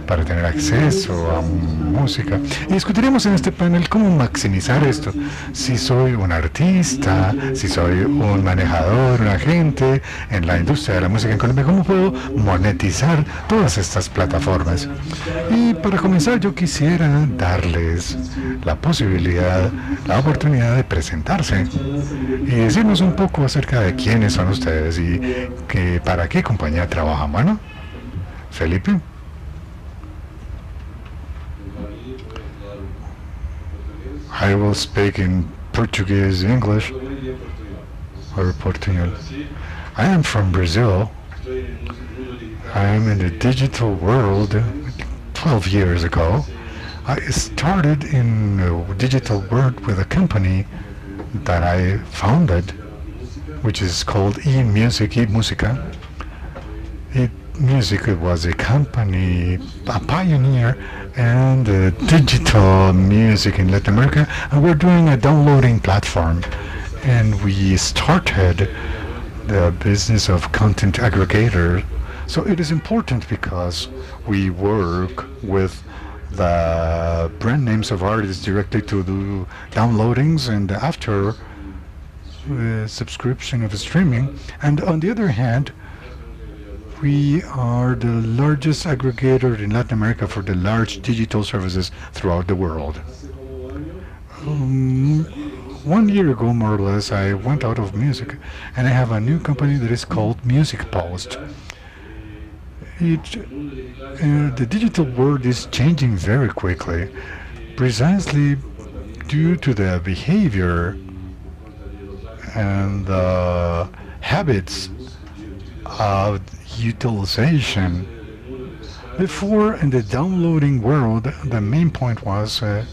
para tener acceso a música. Y discutiremos en este panel cómo maximizar esto. Si soy un artista, si soy un manejador, un agente en la industria de la música en Colombia, cómo puedo monetizar todas estas plataformas. Y para comenzar, yo quisiera darles la posibilidad, la oportunidad de presentarse y decirnos un poco acerca de quiénes son ustedes y para qué compañía trabajan. Bueno, Felipe. I will speak in Portuguese, English, or Portuguese. I am from Brazil. I am in the digital world 12 years ago. I started in the digital world with a company that I founded, which is called eMusic, eMusica. eMusic was a company, a pioneer in the digital music in Latin America, and we're doing a downloading platform. And we started the business of content aggregator. So it is important because we work with the brand names of artists directly to do downloadings and after subscription of streaming. And on the other hand, we are the largest aggregator in Latin America for the large digital services throughout the world. 1 year ago, more or less, I went out of music, and I have a new company that is called Music Post. The digital world is changing very quickly, precisely due to the behavior and the habits of utilization. Before, in the downloading world, the main point was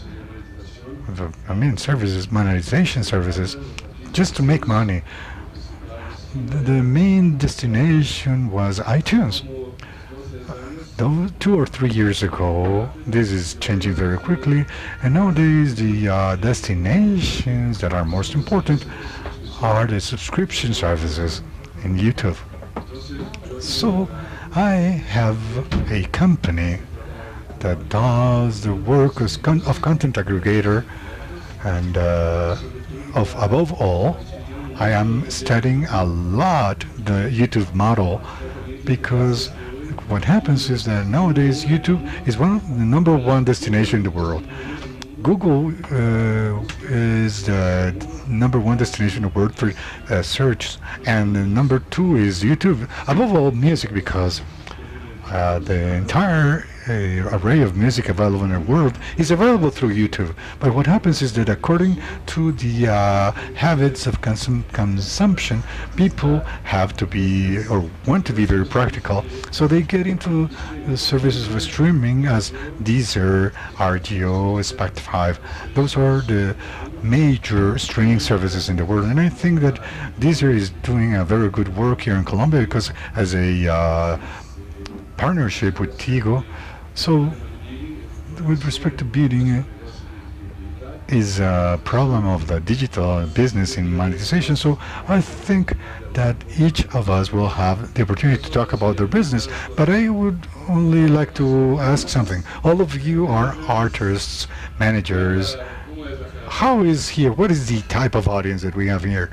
services, monetization services, just to make money. The main destination was iTunes. Though 2 or 3 years ago, this is changing very quickly, and nowadays the destinations that are most important are the subscription services in YouTube. So I have a company that does the work of content aggregator, and above all, I am studying a lot the YouTube model, because what happens is that nowadays YouTube is the #1 destination in the world. Google is the #1 destination in the world for search, and number 2 is YouTube. Above all, music, because the entire array of music available in the world is available through YouTube. But what happens is that according to the habits of consumption, people have to be or want to be very practical, so they get into the services of streaming as Deezer, RGO, Spotify. Those are the major streaming services in the world, and I think that Deezer is doing a very good work here in Colombia, because as a partnership with Tigo. So with respect to bidding is a problem of the digital business in monetization. So I think that each of us will have the opportunity to talk about their business, but I would only like to ask something. All of you are artists, managers. How is here? What is the type of audience that we have here?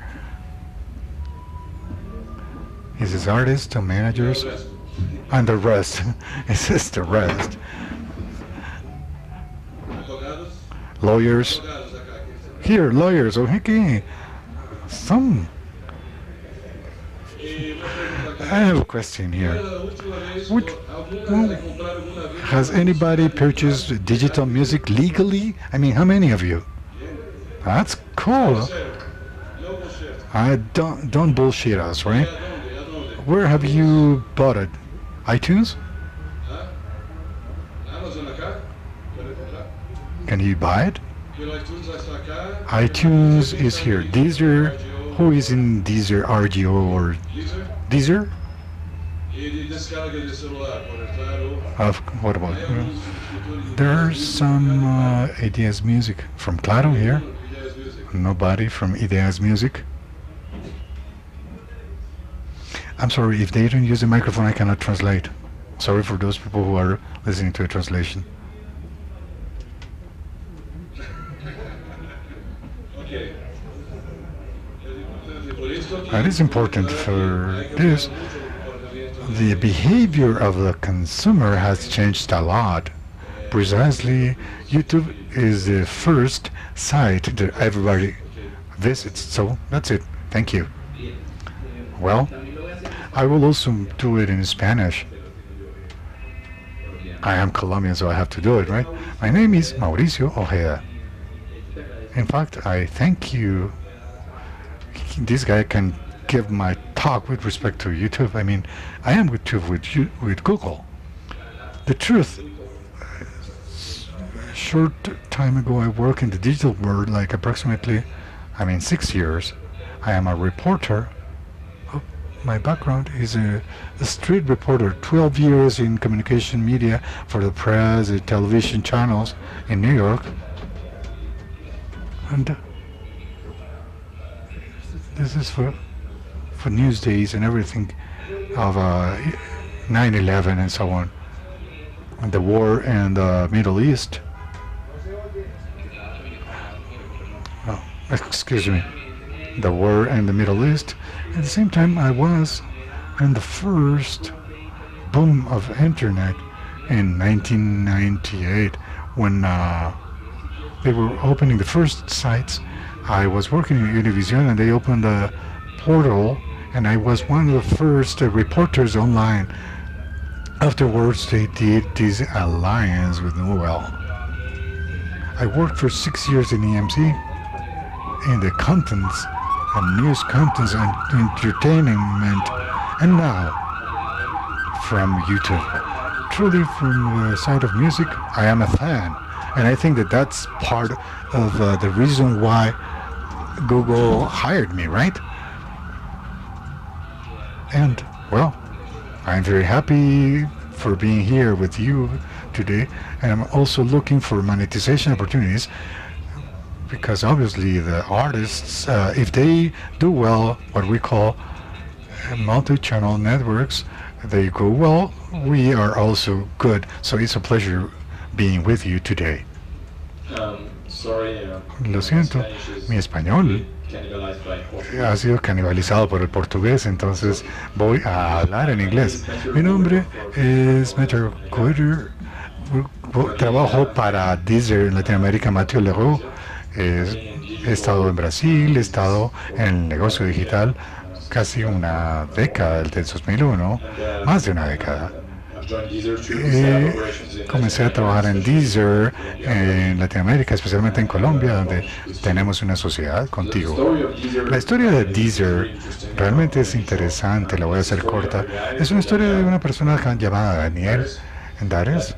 Is this artists or managers? And the rest. It's just the rest. Lawyers. Here, lawyers. Okay. Some. I have a question here. Has anybody purchased digital music legally? I mean, how many of you? That's cool. Don't bullshit us, right? Where have you bought it? iTunes? Can you buy it? iTunes is here. Deezer, who is in Deezer, RGO or Deezer? What about? There's some Ideas Music from Claro here. Nobody from Ideas Music. I'm sorry, if they don't use the microphone, I cannot translate. Sorry for those people who are listening to a translation. It is important for this. The behavior of the consumer has changed a lot. Precisely, YouTube is the first site that everybody visits. So that's it. Thank you. Well, I will also do it in Spanish. I am Colombian, so I have to do it, right? My name is Mauricio Ojeda. In fact, I thank you. This guy can give my talk with respect to YouTube. I mean, I am with Google. The truth, a short time ago, I worked in the digital world, like approximately, 6 years. I am a reporter. My background is a street reporter, 12 years in communication media for the press, the television channels in New York. And this is for news days and everything of 9/11 and so on, and the war in the Middle East. Oh, excuse me, the war in the Middle East. At the same time, I was in the first boom of internet in 1998 when they were opening the first sites. I was working in Univision and they opened a portal, and I was one of the first reporters online. Afterwards, they did this alliance with Noel. I worked for 6 years in EMC in the contents and news contents and entertainment, and now from YouTube. Truly, from the side of music, I am a fan, and I think that that's part of the reason why Google hired me, right? And, well, I'm very happy for being here with you today, and I'm also looking for monetization opportunities, because obviously the artists, if they do well, what we call multi-channel networks, they go well, we are also good. So it's a pleasure being with you today. Lo siento, mi español ha sido canibalizado por el portugués, entonces voy a hablar en inglés. Mi nombre es Matthew Coder, trabajo para Deezer en Latinoamérica, Mathieu Leroux. He estado en Brasil, he estado en el negocio digital casi una década, desde el 2001, más de una década. Comencé a trabajar en Deezer en Latinoamérica, especialmente en Colombia, donde tenemos una sociedad contigo. La historia de Deezer realmente es interesante, la voy a hacer corta. Es una historia de una persona llamada Daniel Dares,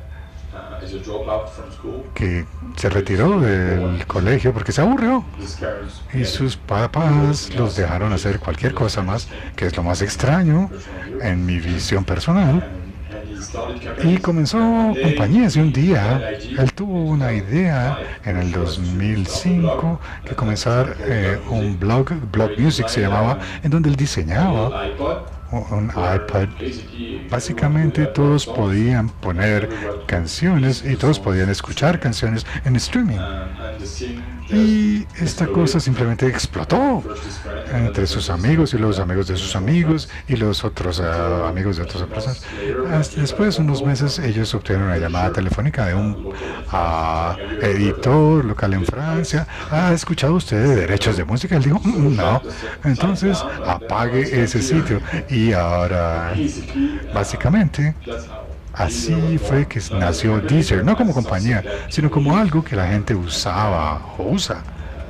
que se retiró del colegio porque se aburrió y sus papás los dejaron hacer cualquier cosa más, que es lo más extraño en mi visión personal. Y comenzó compañías, y un día él tuvo una idea en el 2005 que comenzar un blog Music se llamaba, en donde él diseñaba un iPad. Básicamente todos podían poner canciones y todos podían escuchar canciones en streaming. Y esta cosa simplemente explotó entre sus amigos y los amigos de sus amigos y los otros amigos de otras personas. Después de unos meses ellos obtuvieron una llamada telefónica de un editor local en Francia. ¿Ha escuchado usted de derechos de música? Él dijo, no. Entonces apague ese sitio. Y ahora, básicamente, así fue que nació Deezer, no como compañía, sino como algo que la gente usaba o usa.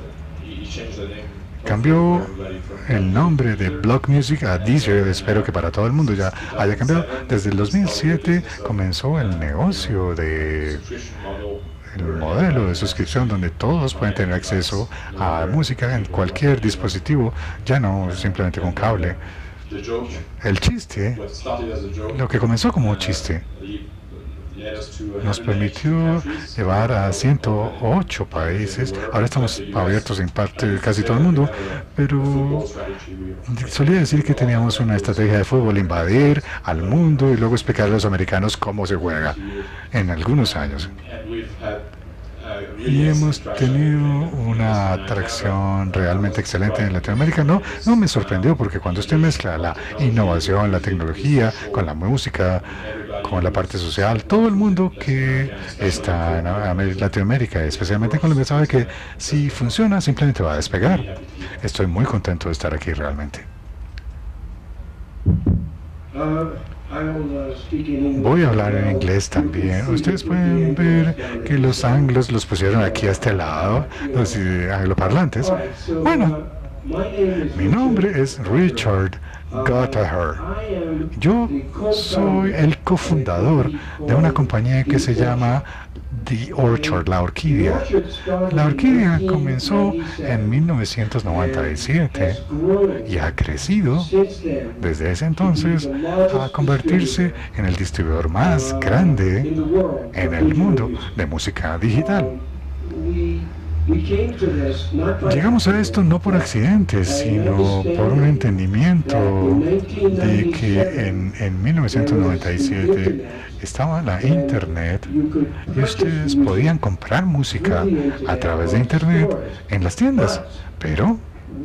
Cambió el nombre de Blog Music a Deezer. Espero que para todo el mundo ya haya cambiado. Desde el 2007 comenzó el negocio el modelo de suscripción, donde todos pueden tener acceso a música en cualquier dispositivo, ya no simplemente con cable. El chiste, lo que comenzó como un chiste, nos permitió llevar a 108 países. Ahora estamos abiertos en parte casi todo el mundo, pero solía decir que teníamos una estrategia de fútbol, invadir al mundo y luego explicar a los americanos cómo se juega en algunos años. Y hemos tenido una atracción realmente excelente en Latinoamérica. No me sorprendió, porque cuando usted mezcla la innovación, la tecnología, con la música, con la parte social, todo el mundo que está en Latinoamérica, especialmente en Colombia, sabe que si funciona, simplemente va a despegar. Estoy muy contento de estar aquí realmente. Voy a hablar en inglés también. Ustedes pueden ver que los anglos los pusieron aquí a este lado, los angloparlantes. Bueno, mi nombre es Richard Gallagher. Yo soy el cofundador de una compañía que se llama The Orchard, La Orquídea. La Orquídea comenzó en 1997 y ha crecido desde ese entonces a convertirse en el distribuidor más grande en el mundo de música digital. Llegamos a esto no por accidente, sino por un entendimiento de que en 1997 estaba la Internet y ustedes podían comprar música a través de Internet en las tiendas, pero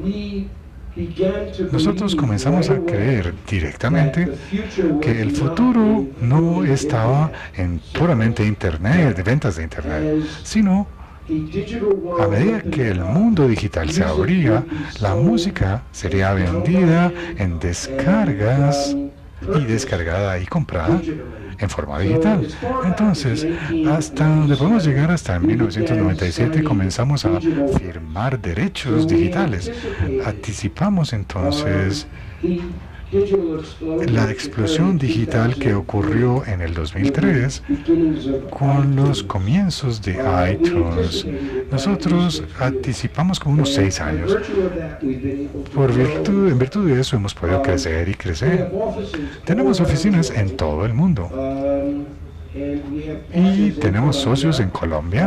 nosotros comenzamos a creer directamente que el futuro no estaba en puramente Internet, de ventas de Internet, sino a medida que el mundo digital se abría, la música sería vendida en descargas y descargada y comprada en forma digital. Entonces, hasta donde podemos llegar, hasta en 1997 comenzamos a firmar derechos digitales. Anticipamos entonces la explosión digital que ocurrió en el 2003 con los comienzos de iTunes. Nosotros anticipamos como unos 6 años. En virtud de eso hemos podido crecer y crecer. Tenemos oficinas en todo el mundo. Y tenemos socios en Colombia,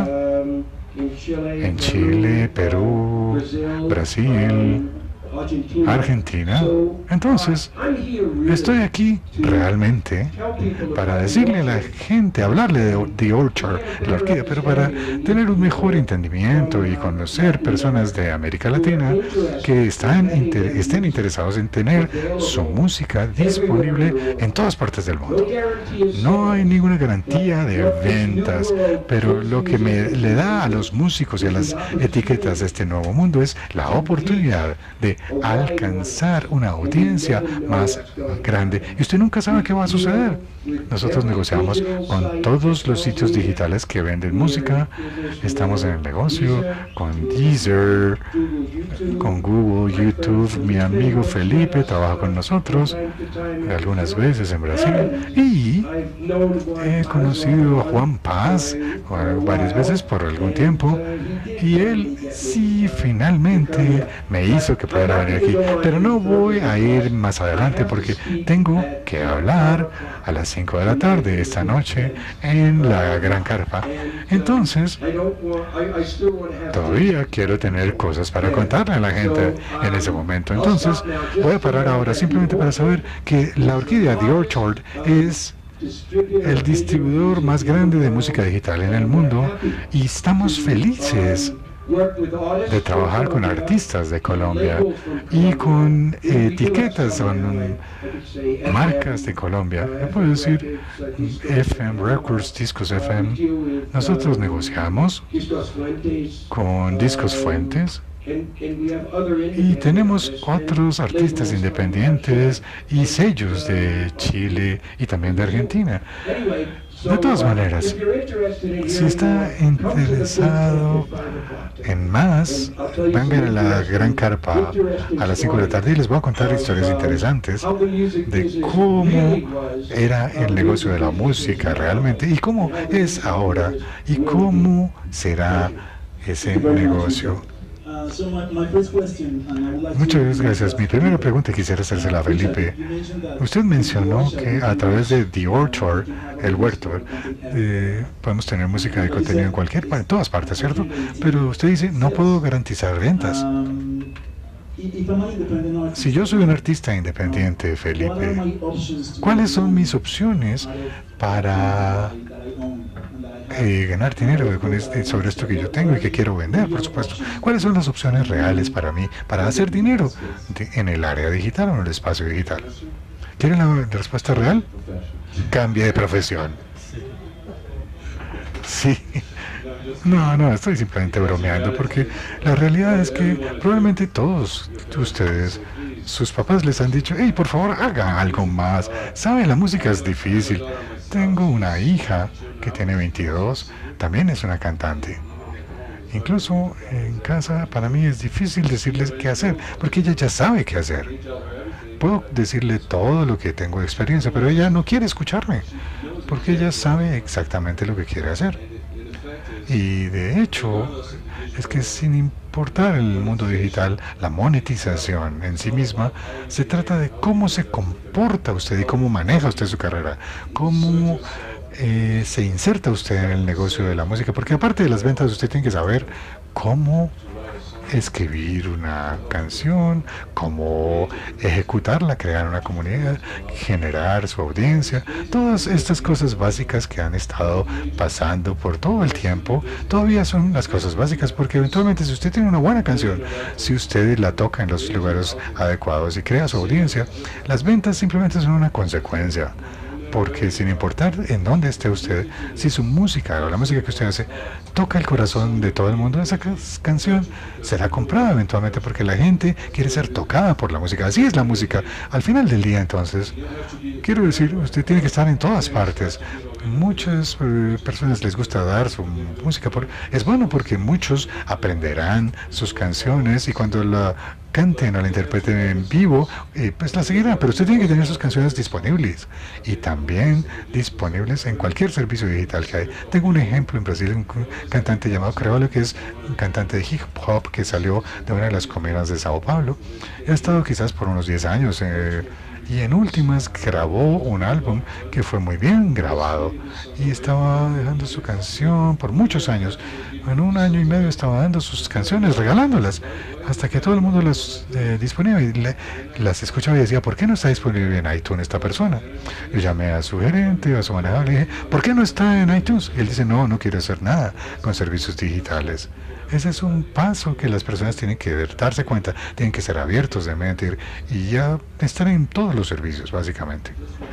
en Chile, Perú, Brasil, Argentina. Entonces, estoy aquí realmente para decirle a la gente, hablarle de The Orchard, la orquídea, pero para tener un mejor entendimiento y conocer personas de América Latina que estén interesados en tener su música disponible en todas partes del mundo. No hay ninguna garantía de ventas, pero lo que le da a los músicos y a las etiquetas de este nuevo mundo es la oportunidad de alcanzar una audiencia más grande. Y usted nunca sabe qué va a suceder. Nosotros negociamos con todos los sitios digitales que venden música. Estamos en el negocio con Deezer, con Google, YouTube. Mi amigo Felipe trabaja con nosotros algunas veces en Brasil. Y he conocido a Juan Paz varias veces por algún tiempo. Y él sí finalmente me hizo que pudiera venir aquí. Pero no voy a ir más adelante porque tengo que hablar a las 5 de la tarde esta noche en la Gran Carpa. Entonces, todavía quiero tener cosas para contarle a la gente en ese momento. Entonces, voy a parar ahora simplemente para saber que la orquídea The Orchard es el distribuidor más grande de música digital en el mundo y estamos felices de trabajar con artistas de Colombia y con etiquetas, con marcas de Colombia. Yo puedo decir FM Records, Discos FM. Nosotros negociamos con Discos Fuentes y tenemos otros artistas independientes y sellos de Chile y también de Argentina. De todas maneras, si está interesado en más, vengan a la Gran Carpa a las 5 de la tarde y les voy a contar historias interesantes de cómo era el negocio de la música realmente y cómo es ahora y cómo será ese negocio. Muchas gracias. Mi primera pregunta quisiera hacérsela a Felipe. Usted mencionó que a través de The Orchard, el huerto, podemos tener música de contenido en todas partes, ¿cierto? Pero usted dice, no puedo garantizar ventas. Si yo soy un artista independiente, Felipe, ¿cuáles son mis opciones para ganar dinero sobre esto que yo tengo y que quiero vender, por supuesto? ¿Cuáles son las opciones reales para mí para hacer dinero en el área digital o en el espacio digital? ¿Quieren la respuesta real? Cambie de profesión. Sí. No, estoy simplemente bromeando porque la realidad es que probablemente todos ustedes, sus papás les han dicho, hey, por favor, haga algo más. ¿Sabe? La música es difícil. Tengo una hija que tiene 22, también es una cantante. Incluso en casa para mí es difícil decirles qué hacer, porque ella ya sabe qué hacer. Puedo decirle todo lo que tengo de experiencia, pero ella no quiere escucharme, porque ella sabe exactamente lo que quiere hacer. Y de hecho, es que sin importar el mundo digital, la monetización en sí misma, se trata de cómo se comporta usted y cómo maneja usted su carrera, cómo se inserta usted en el negocio de la música, porque aparte de las ventas, usted tiene que saber cómo escribir una canción, cómo ejecutarla, crear una comunidad, generar su audiencia, todas estas cosas básicas que han estado pasando por todo el tiempo, todavía son las cosas básicas, porque eventualmente si usted tiene una buena canción, si usted la toca en los lugares adecuados y crea su audiencia, las ventas simplemente son una consecuencia. Porque sin importar en dónde esté usted, si su música o la música que usted hace toca el corazón de todo el mundo, esa canción será comprada eventualmente porque la gente quiere ser tocada por la música. Así es la música. Al final del día, entonces, quiero decir, usted tiene que estar en todas partes. Muchas personas les gusta dar su música. Es bueno porque muchos aprenderán sus canciones y cuando la canten o la interpreten en vivo, pues la seguirán, pero usted tiene que tener sus canciones disponibles y también disponibles en cualquier servicio digital que hay. Tengo un ejemplo en Brasil, un cantante llamado Creole, que es un cantante de hip hop que salió de una de las comunas de Sao Paulo. Ha estado quizás por unos 10 años y en últimas grabó un álbum que fue muy bien grabado y estaba dejando su canción por muchos años. En un año y medio estaba dando sus canciones, regalándolas, hasta que todo el mundo las disponía y las escuchaba y decía, ¿por qué no está disponible en iTunes esta persona? Yo llamé a su gerente, a su manejador, y le dije, ¿por qué no está en iTunes? Y él dice, no quiero hacer nada con servicios digitales. Ese es un paso que las personas tienen que darse cuenta, tienen que ser abiertos de mente y ya estar en todos los servicios, básicamente.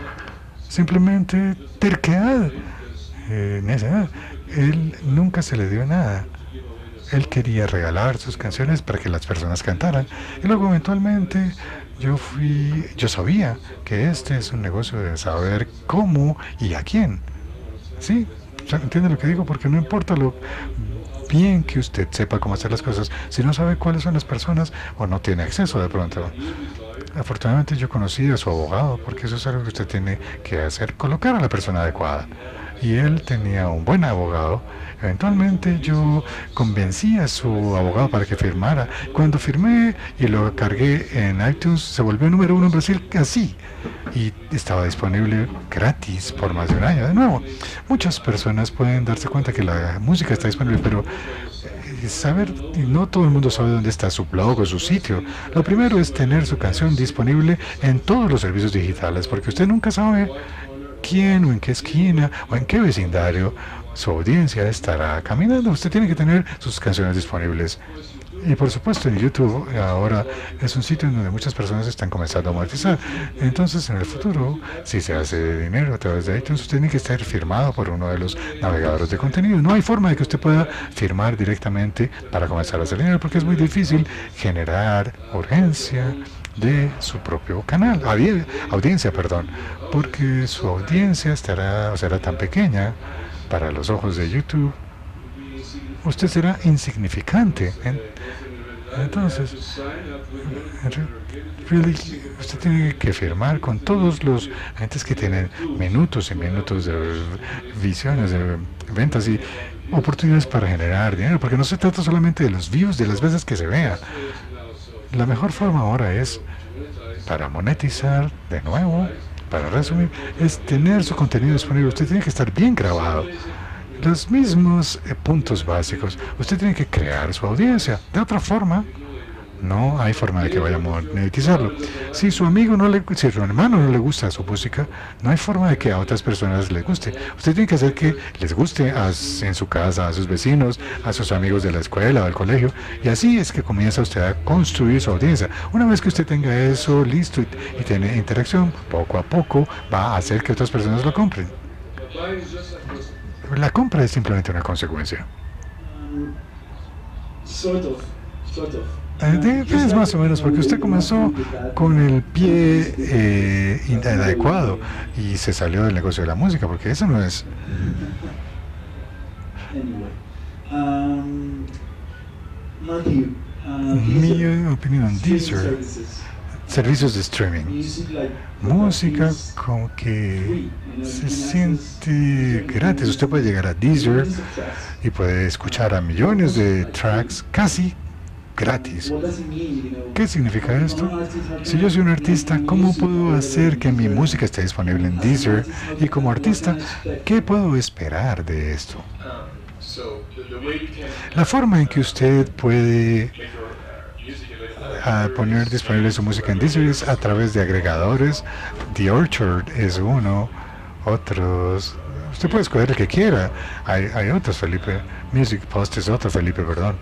Simplemente terquedad, necedad. Él nunca se le dio nada. Él quería regalar sus canciones para que las personas cantaran. Y luego eventualmente yo sabía que este es un negocio de saber cómo y a quién. ¿Sí? ¿Entiende lo que digo? Porque no importa lo bien que usted sepa cómo hacer las cosas, si no sabe cuáles son las personas o no tiene acceso de pronto. Afortunadamente yo conocí a su abogado, porque eso es algo que usted tiene que hacer, colocar a la persona adecuada. Y él tenía un buen abogado. Eventualmente yo convencí a su abogado para que firmara. Cuando firmé y lo cargué en iTunes, se volvió número 1 en Brasil así. Y estaba disponible gratis por más de un año. De nuevo, muchas personas pueden darse cuenta que la música está disponible, pero saber, no todo el mundo sabe dónde está su blog o su sitio. Lo primero es tener su canción disponible en todos los servicios digitales, porque usted nunca sabe quién o en qué esquina o en qué vecindario su audiencia estará caminando. Usted tiene que tener sus canciones disponibles. Y por supuesto en YouTube ahora es un sitio en donde muchas personas están comenzando a monetizar. Entonces en el futuro, si se hace dinero a través de iTunes, usted tiene que estar firmado por uno de los navegadores de contenido. No hay forma de que usted pueda firmar directamente para comenzar a hacer dinero, porque es muy difícil generar urgencia de su propio canal, audiencia, porque su audiencia será tan pequeña para los ojos de YouTube. Usted será insignificante. Entonces, usted tiene que firmar con todos los agentes que tienen minutos y minutos de visiones, de ventas. Y oportunidades para generar dinero, porque no se trata solamente de los views, de las veces que se vea. La mejor forma ahora es, para monetizar, de nuevo, para resumir, es tener su contenido disponible. Usted tiene que estar bien grabado. Los mismos puntos básicos. Usted tiene que crear su audiencia. De otra forma, no hay forma de que vaya a monetizarlo. Si su amigo no le, si su hermano no le gusta su música, no hay forma de que a otras personas les guste. Usted tiene que hacer que les guste en su casa, a sus vecinos, a sus amigos de la escuela o del colegio. Y así es que comienza usted a construir su audiencia. Una vez que usted tenga eso listo y tiene interacción, poco a poco va a hacer que otras personas lo compren. La compra es simplemente una consecuencia. Es más o menos porque usted comenzó con el pie inadecuado y se salió del negocio de la música, porque eso no es. Mi opinión, Deezer, servicios de streaming, música como que se siente gratis. Usted puede llegar a Deezer y puede escuchar a millones de tracks casi gratis. ¿Qué significa esto? Si yo soy un artista, ¿cómo puedo hacer que mi música esté disponible en Deezer? Y como artista, ¿qué puedo esperar de esto? La forma en que usted puede poner disponible su música en Deezer es a través de agregadores. The Orchard es uno, otros. Usted puede escoger el que quiera. Hay otros, Felipe. Music Post es otro, Felipe, perdón.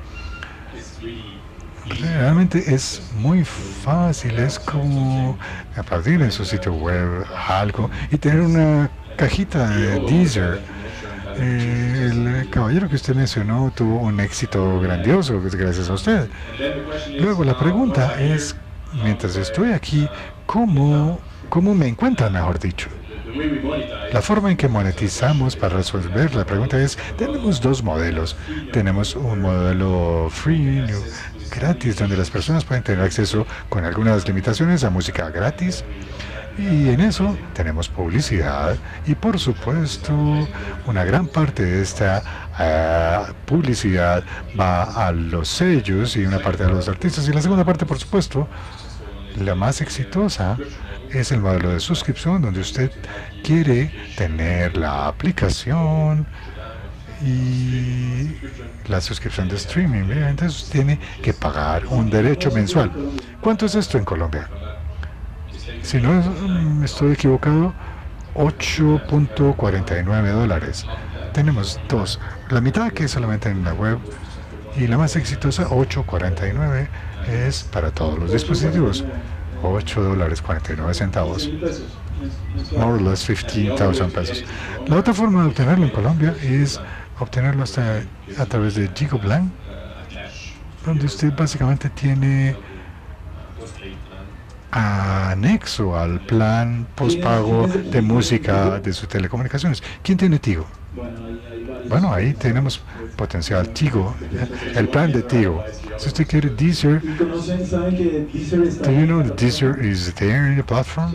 Realmente es muy fácil, es como aplaudir en su sitio web algo y tener una cajita de Deezer. El caballero que usted mencionó tuvo un éxito grandioso gracias a usted. Luego la pregunta es, mientras estoy aquí, ¿cómo me encuentran, mejor dicho? La forma en que monetizamos para resolver la pregunta es, tenemos dos modelos. Tenemos un modelo free, gratis, donde las personas pueden tener acceso con algunas limitaciones a música gratis. Y en eso tenemos publicidad y por supuesto una gran parte de esta publicidad va a los sellos y una parte a los artistas. Y la segunda parte, por supuesto, la más exitosa, es el modelo de suscripción, donde usted quiere tener la aplicación y la suscripción de streaming. Entonces tiene que pagar un derecho mensual. ¿Cuánto es esto en Colombia? Si no estoy equivocado, $8.49. Tenemos dos. La mitad que es solamente en la web y la más exitosa, $8.49, es para todos los dispositivos. $8.49. More or less 15,000 pesos. La otra forma de obtenerlo en Colombia es obtenerlo a través de Tigo Plan, donde usted básicamente tiene anexo al plan postpago de música de sus telecomunicaciones. ¿Quién tiene Tigo? Bueno, ahí tenemos potencial. Tigo, el plan de Tigo. Si usted quiere Deezer, do you know that Deezer is there in the platform?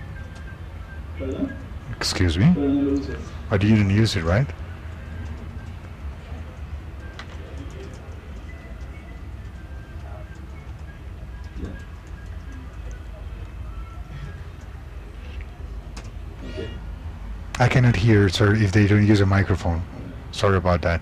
Excuse me? But you didn't use it, right? I cannot hear, sir, if they don't use a microphone. Sorry about that.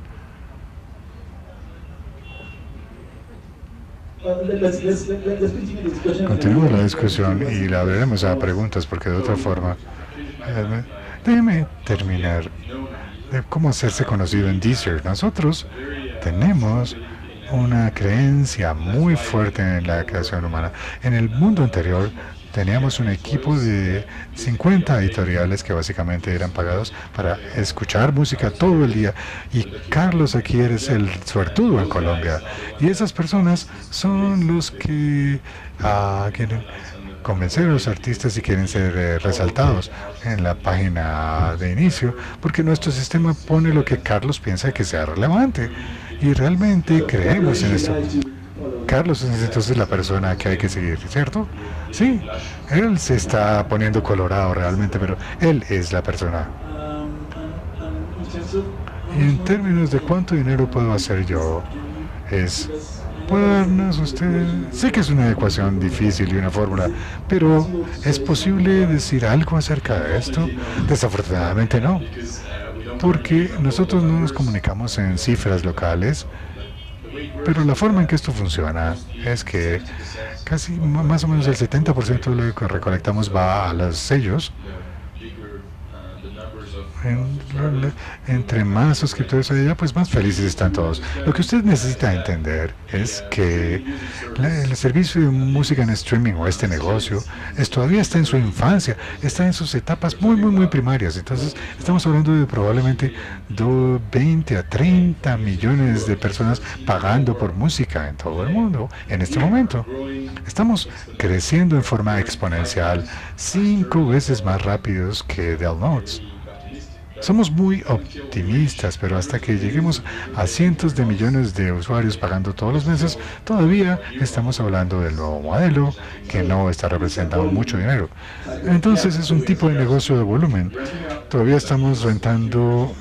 Continuemos la discusión y la abriremos a preguntas, porque de otra forma, déjeme terminar de cómo hacerse conocido en Deezer. Nosotros tenemos una creencia muy fuerte en la creación humana. En el mundo anterior teníamos un equipo de 50 editoriales que básicamente eran pagados para escuchar música todo el día. Y Carlos aquí eres el suertudo en Colombia. Y esas personas son los que quieren convencer a los artistas y quieren ser resaltados en la página de inicio, porque nuestro sistema pone lo que Carlos piensa que sea relevante. Y realmente creemos en esto. Carlos es entonces la persona que hay que seguir, ¿cierto? Sí, él se está poniendo colorado realmente, pero él es la persona. Y en términos de cuánto dinero puedo hacer yo, es, puede darnos usted, sé que es una ecuación difícil y una fórmula, pero ¿es posible decir algo acerca de esto? Desafortunadamente no, porque nosotros no nos comunicamos en cifras locales, pero la forma en que esto funciona es que casi más o menos el 70% de lo que recolectamos va a los sellos. En- Entre más suscriptores haya, pues más felices están todos. Lo que usted necesita entender es que el servicio de música en streaming o este negocio todavía está en su infancia, está en sus etapas muy primarias. Entonces, estamos hablando de probablemente 20 a 30 millones de personas pagando por música en todo el mundo en este momento. Estamos creciendo en forma exponencial, 5 veces más rápidos que Dell Notes. Somos muy optimistas, pero hasta que lleguemos a cientos de millones de usuarios pagando todos los meses, todavía estamos hablando del nuevo modelo que no está representando mucho dinero. Entonces es un tipo de negocio de volumen. Todavía estamos rentando,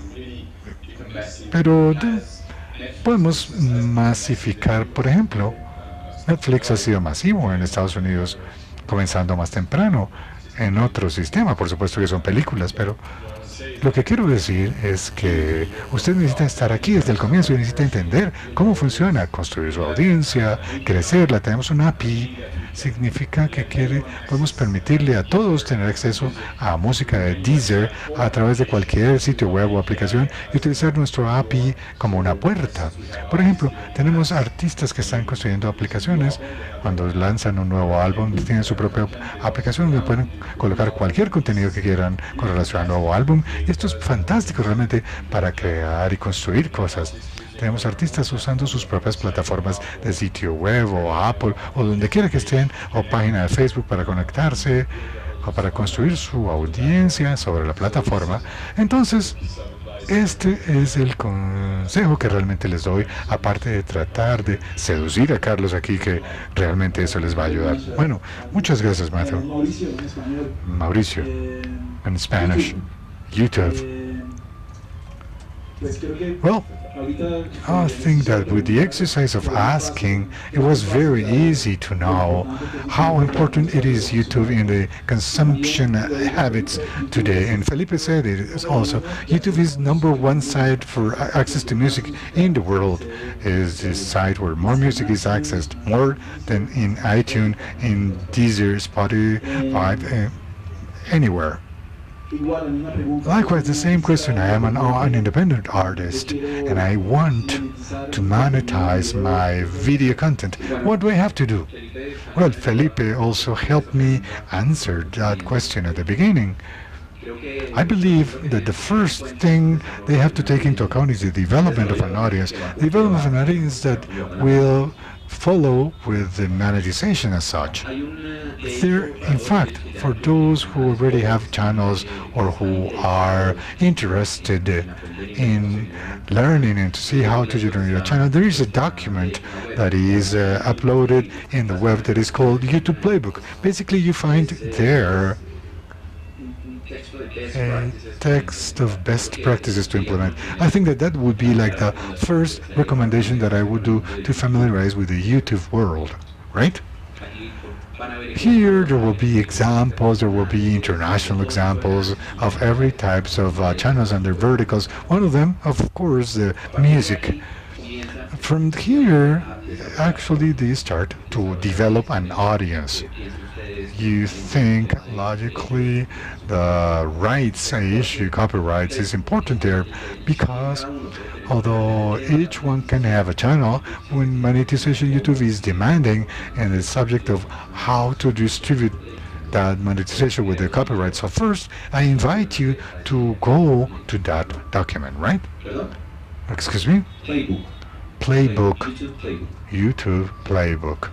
pero podemos masificar, por ejemplo. Netflix ha sido masivo en Estados Unidos, comenzando más temprano. En otro sistema, por supuesto que son películas, pero lo que quiero decir es que usted necesita estar aquí desde el comienzo y necesita entender cómo funciona, construir su audiencia, crecerla. Tenemos una API, significa que podemos permitirle a todos tener acceso a música de Deezer a través de cualquier sitio web o aplicación y utilizar nuestro API como una puerta. Por ejemplo, tenemos artistas que están construyendo aplicaciones. Cuando lanzan un nuevo álbum, tienen su propia aplicación donde pueden colocar cualquier contenido que quieran con relación al nuevo álbum. Y esto es fantástico realmente para crear y construir cosas. Tenemos artistas usando sus propias plataformas de sitio web o Apple o donde quiera que estén, o página de Facebook para conectarse o para construir su audiencia sobre la plataforma. Entonces, este es el consejo que realmente les doy, aparte de tratar de seducir a Carlos aquí, que realmente eso les va a ayudar. Bueno, muchas gracias, Matthew. Mauricio, en Spanish. YouTube. Well, I think that with the exercise of asking, it was very easy to know how important it is YouTube in the consumption habits today. And Felipe said it also. YouTube is #1 site for access to music in the world. Is this site where more music is accessed, more than in iTunes, in Deezer, Spotify, anywhere. Likewise, the same question. I am an independent artist and I want to monetize my video content. What do I have to do? Well, Felipe also helped me answer that question at the beginning. I believe that the first thing they have to take into account is the development of an audience. The development of an audience that will follow with the monetization as such. In fact, for those who already have channels or who are interested in learning and to see how to generate a channel, there is a document that is uploaded in the web that is called YouTube Playbook. Basically, you find there a text of best practices to implement. I think that would be like the first recommendation that I would do to familiarize with the YouTube world, right? Here there will be examples, there will be international examples of every types of channels and their verticals. One of them, of course, the music. From here, actually, they start to develop an audience. You think logically the rights issue, copyrights, is important there because although each one can have a channel, when monetization YouTube is demanding and the subject of how to distribute that monetization with the copyright. So first, I invite you to go to that document, right? Excuse me? Playbook. YouTube Playbook.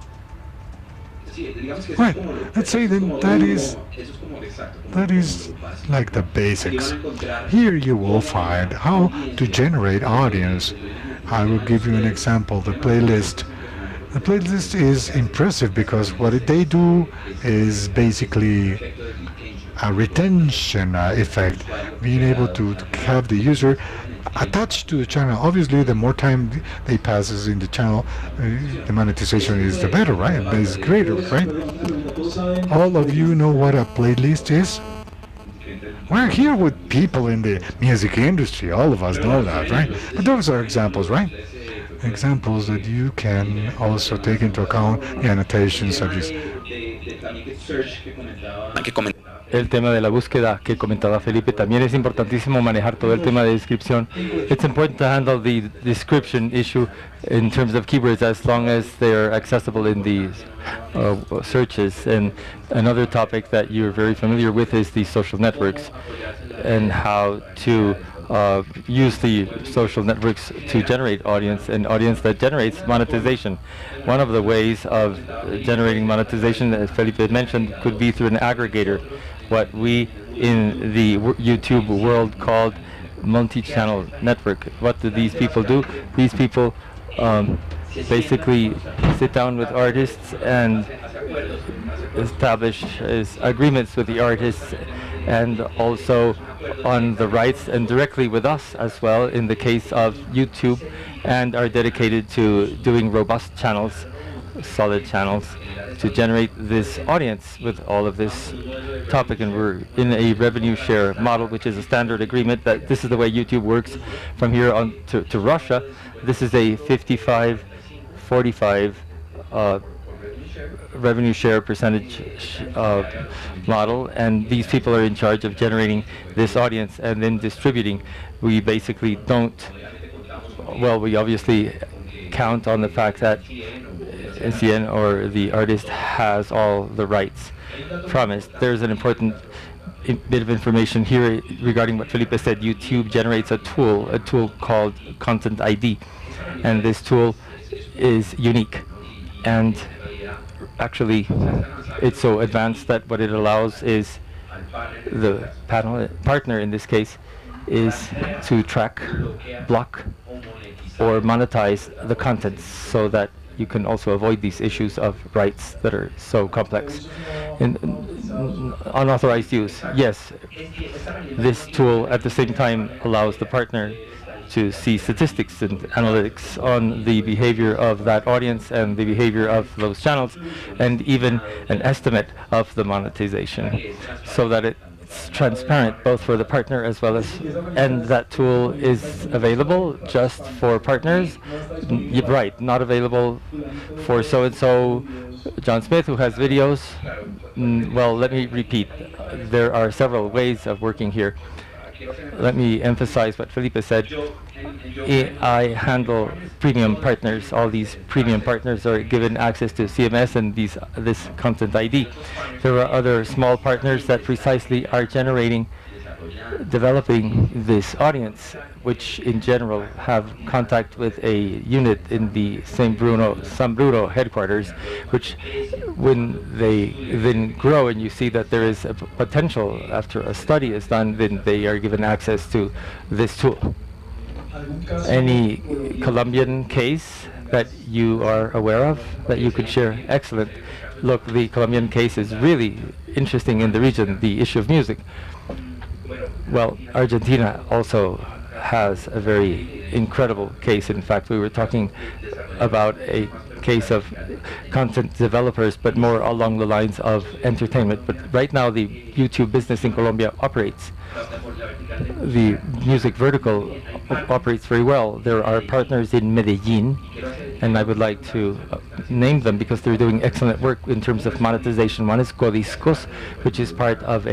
Right. Let's say then that is like the basics. Here you will find how to generate audience. I will give you an example. The playlist. The playlist is impressive because what they do is basically a retention effect, being able to have the user attached to the channel. Obviously, the more time they passes in the channel, the monetization is the better, right? It's greater, right? All of you know what a playlist is? We're here with people in the music industry. All of us know that, right? But those are examples, right? Examples that you can also take into account the annotations of this. El tema de la búsqueda que comentaba Felipe, también es importantísimo manejar todo el tema de descripción. It's important to handle the description issue in terms of keywords as long as they're accessible in the searches. And another topic that you're very familiar with is the social networks and how to use the social networks to generate audience, and audience that generates monetization. One of the ways of generating monetization, as Felipe had mentioned, could be through an aggregator, what we in the YouTube world called multi-channel network. What do these people do? These people basically sit down with artists and establish agreements with the artists, and also on the rights and directly with us as well in the case of YouTube, and are dedicated to doing robust channels, solid channels, to generate this audience with all of this topic. And we're in a revenue share model, which is a standard agreement that this is the way YouTube works from here on to Russia. This is a 55-45 revenue share percentage model, and these people are in charge of generating this audience and then distributing. We basically don't, well, we obviously count on the fact that NCN or the artist has all the rights promised. There's an important bit of information here regarding what Felipe said. YouTube generates a tool called Content ID, and this tool is unique, and actually it's so advanced that what it allows is the partner in this case is to track, block, or monetize the content, so that you can also avoid these issues of rights that are so complex. In unauthorized use, yes, this tool at the same time allows the partner to see statistics and analytics on the behavior of that audience and the behavior of those channels, and even an estimate of the monetization, so that it's transparent both for the partner as well as, and that tool is available just for partners, right, not available for so-and-so John Smith who has videos. Well, let me repeat, there are several ways of working here. Let me emphasize what Felipe said. I handle premium partners. All these premium partners are given access to CMS and this Content ID. There are other small partners that precisely are developing this audience, which in general have contact with a unit in the San Bruno headquarters, which when they then grow and you see that there is a potential after a study is done, then they are given access to this tool. Any Colombian case that you are aware of that you could share? Excellent. Look, the Colombian case is really interesting in the region, the issue of music. Well, Argentina also has a very incredible case. In fact, we were talking about a case of content developers, but more along the lines of entertainment. But right now, the YouTube business in Colombia operates. The music vertical operates very well. There are partners in Medellin, and I would like to name them because they're doing excellent work in terms of monetization. One is Codiscos, which is part of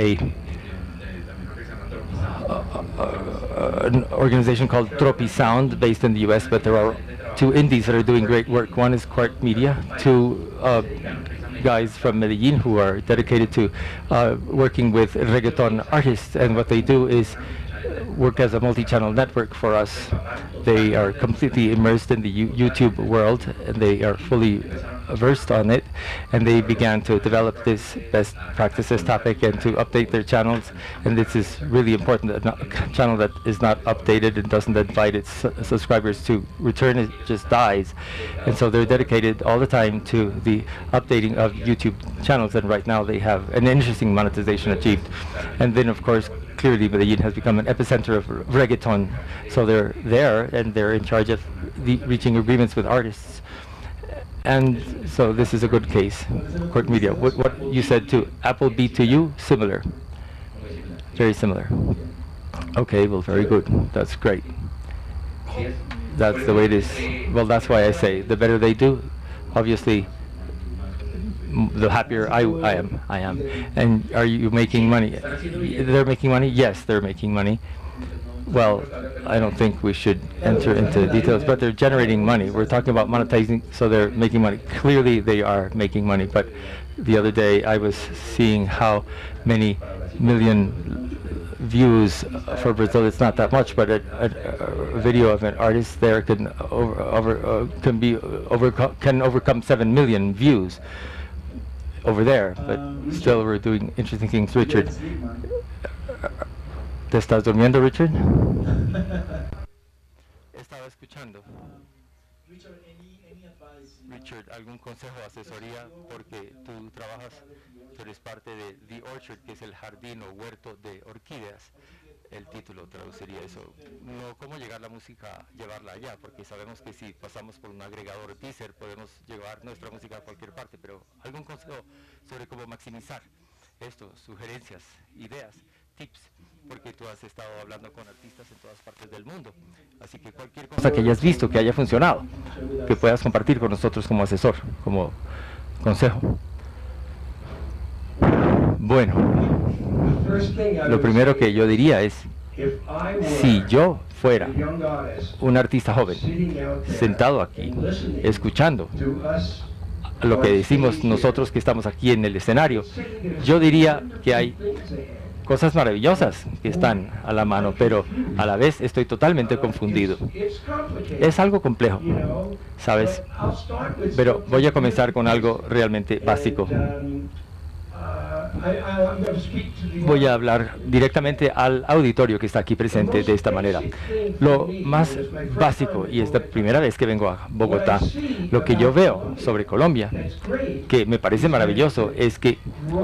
an organization called Tropi Sound based in the US, but there are two indies that are doing great work. One is Quart Media, two guys from Medellin who are dedicated to working with reggaeton artists, and what they do is work as a multi-channel network for us. They are completely immersed in the YouTube world, and they are fully versed on it, and they began to develop this best practices topic and to update their channels. And this is really important. A channel that is not updated and doesn't invite its subscribers to return, it just dies. And so they're dedicated all the time to the updating of YouTube channels, and right now they have an interesting monetization achieved. And then of course clearly Medellin has become an epicenter of reggaeton. So they're there and they're in charge of reaching agreements with artists. And so this is a good case. Cork Media. What you said to Apple Beat to you, similar. Very similar. Okay, well, very good. That's great. That's the way it is. Well, that's why I say the better they do, obviously, the happier I am. And are you making money? They're making money? Yes, they're making money. Well, I don't think we should enter into details, but they're generating money. We're talking about monetizing, so they're making money. Clearly, they are making money. But the other day, I was seeing how many million views for Brazil. It's not that much, but a video of an artist there can overcome 7 million views over there. But still, we're doing interesting things. Richard, ¿te estás durmiendo, Richard? Estaba escuchando. Richard, ¿algún consejo o asesoría? Porque tú trabajas, tú eres parte de The Orchard, que es el jardín o huerto de orquídeas. El título traduciría eso. No, ¿cómo llegar la música, llevarla allá? Porque sabemos que si pasamos por un agregador Deezer podemos llevar nuestra música a cualquier parte, pero ¿algún consejo sobre cómo maximizar esto? Sugerencias, ideas, tips, porque tú has estado hablando con artistas en todas partes del mundo, así que cualquier cosa que hayas visto, que haya funcionado, que puedas compartir con nosotros como asesor, como consejo. Bueno, lo primero que yo diría es, si yo fuera un artista joven, sentado aquí, escuchando lo que decimos nosotros que estamos aquí en el escenario, yo diría que hay cosas maravillosas que están a la mano, pero a la vez estoy totalmente confundido. Es algo complejo, ¿sabes? Pero voy a comenzar con algo realmente básico. Voy a hablar directamente al auditorio que está aquí presente de esta manera. Lo más básico, y es la primera vez que vengo a Bogotá, lo que yo veo sobre Colombia, que me parece maravilloso, es que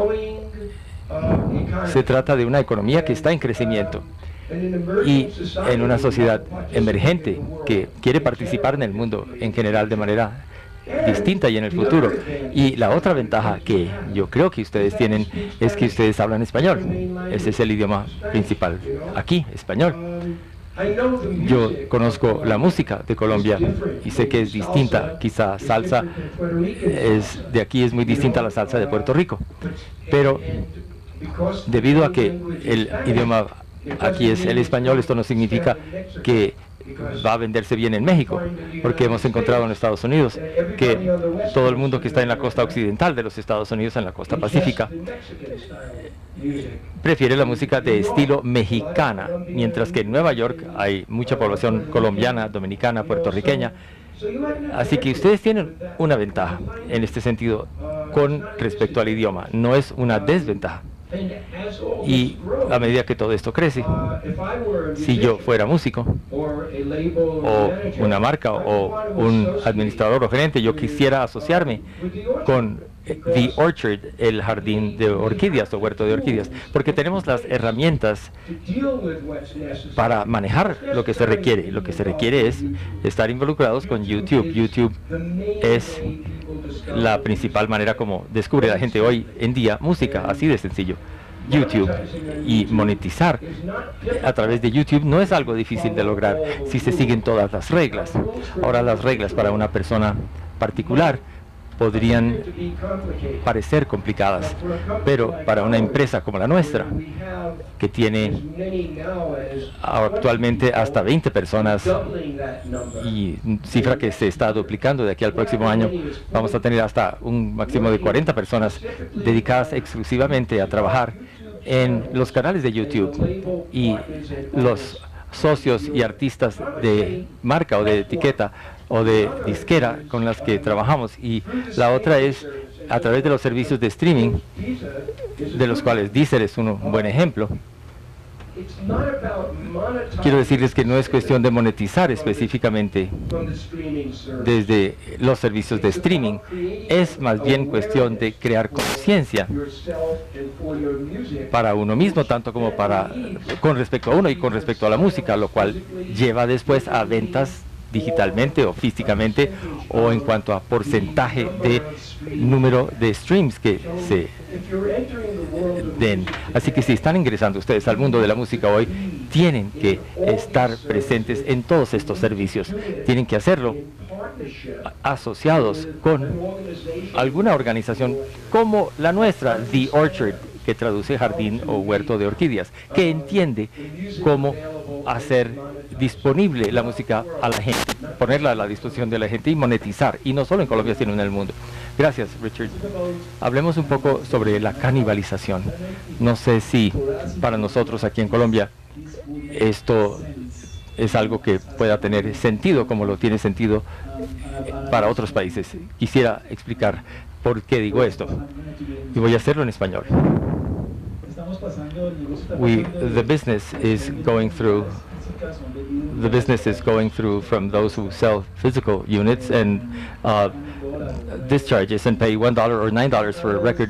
se trata de una economía que está en crecimiento y en una sociedad emergente que quiere participar en el mundo en general de manera distinta y en el futuro. Y la otra ventaja que yo creo que ustedes tienen es que ustedes hablan español. Ese es el idioma principal aquí, español. Yo conozco la música de Colombia y sé que es distinta. Quizá salsa de aquí es muy distinta a la salsa de Puerto Rico. Pero debido a que el idioma aquí es el español, esto no significa que va a venderse bien en México, porque hemos encontrado en Estados Unidos que todo el mundo que está en la costa occidental de los Estados Unidos, en la costa pacífica, prefiere la música de estilo mexicana, mientras que en Nueva York hay mucha población colombiana, dominicana, puertorriqueña. Así que ustedes tienen una ventaja en este sentido con respecto al idioma, no es una desventaja. Y a medida que todo esto crece, si yo fuera músico, o una marca, o un administrador o gerente, yo quisiera asociarme con The Orchard, el jardín de orquídeas o huerto de orquídeas, porque tenemos las herramientas para manejar lo que se requiere. Lo que se requiere es estar involucrados con YouTube. YouTube es la principal manera como descubre la gente hoy en día música, así de sencillo. YouTube, y monetizar a través de YouTube no es algo difícil de lograr si se siguen todas las reglas. Ahora, las reglas para una persona particular podrían parecer complicadas, pero para una empresa como la nuestra, que tiene actualmente hasta 20 personas y cifra que se está duplicando de aquí al próximo año, vamos a tener hasta un máximo de 40 personas dedicadas exclusivamente a trabajar en los canales de YouTube, y los socios y artistas de marca o de etiqueta o de disquera con las que trabajamos, y la otra es a través de los servicios de streaming, de los cuales Deezer es un buen ejemplo. quiero decirles que no es cuestión de monetizar específicamente desde los servicios de streaming, es más bien cuestión de crear conciencia para uno mismo, tanto como con respecto a uno y con respecto a la música, lo cual lleva después a ventas digitalmente o físicamente, o en cuanto a porcentaje de número de streams que se den. Así que si están ingresando ustedes al mundo de la música hoy, tienen que estar presentes en todos estos servicios. Tienen que hacerlo asociados con alguna organización como la nuestra, The Orchard, que traduce jardín o huerto de orquídeas, que entiende cómo hacer disponible la música a la gente, ponerla a la disposición de la gente y monetizar, y no solo en Colombia, sino en el mundo. Gracias, Richard. Hablemos un poco sobre la canibalización. No sé si para nosotros aquí en Colombia esto es algo que pueda tener sentido como lo tiene sentido para otros países. Quisiera explicar por qué digo esto, y voy a hacerlo en español. The business is going through from those who sell physical units and discharges and pay $1 or $9 for a record.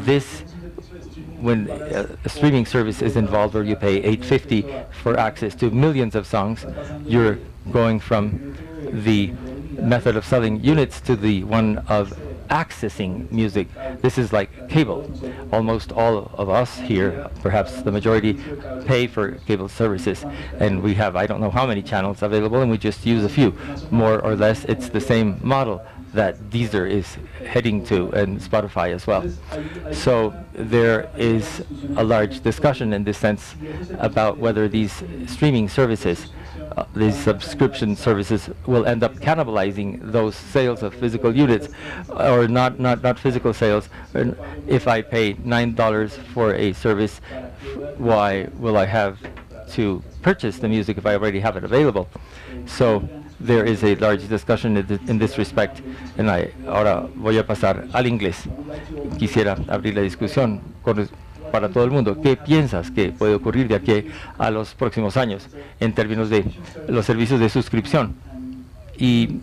When a streaming service is involved, where you pay $8.50 for access to millions of songs, you're going from the method of selling units to the one of accessing music. This is like cable. Almost all of us here, perhaps the majority, pay for cable services, and we have I don't know how many channels available, and we just use a few. More or less, it's the same model that Deezer is heading to, and Spotify as well. So there is a large discussion in this sense about whether these streaming services, these subscription services, will end up cannibalizing those sales of physical units, or not physical sales. And if I pay $9 for a service, why will I have to purchase the music if I already have it available? So there is a large discussion in this respect, and ahora voy a pasar al inglés. Quisiera abrir la discusión para todo el mundo. ¿Qué piensas que puede ocurrir de aquí a los próximos años en términos de los servicios de suscripción y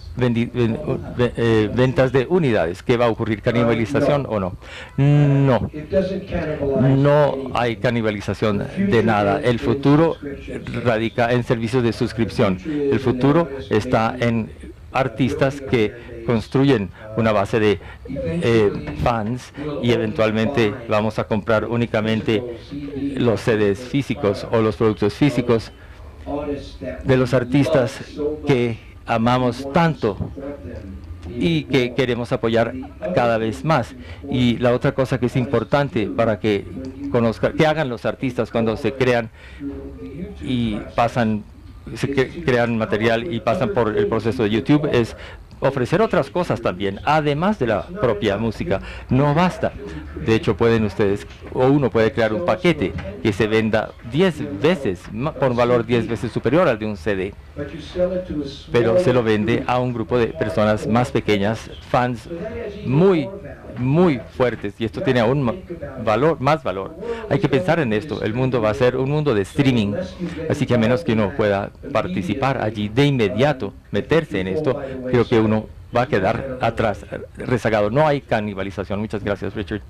ventas de unidades? ¿Qué va a ocurrir? ¿Canibalización o no? No. No hay canibalización de nada. El futuro radica en servicios de suscripción. El futuro está en artistas que construyen una base de fans, y eventualmente vamos a comprar únicamente los CDs físicos o los productos físicos de los artistas que amamos tanto y que queremos apoyar cada vez más. Y la otra cosa que es importante para que que hagan los artistas cuando se crean y crean material y pasan por el proceso de YouTube, es ofrecer otras cosas también, además de la propia música. No basta. De hecho, pueden ustedes, o uno puede crear un paquete que se venda 10 veces, por un valor 10 veces superior al de un CD, pero se lo vende a un grupo de personas más pequeñas, fans muy fuertes, y esto tiene aún más valor. Hay que pensar en esto. El mundo va a ser un mundo de streaming, así que a menos que uno pueda participar allí de inmediato, meterse en esto, creo que uno va a quedar atrás, rezagado. No hay canibalización. Muchas gracias, Richard.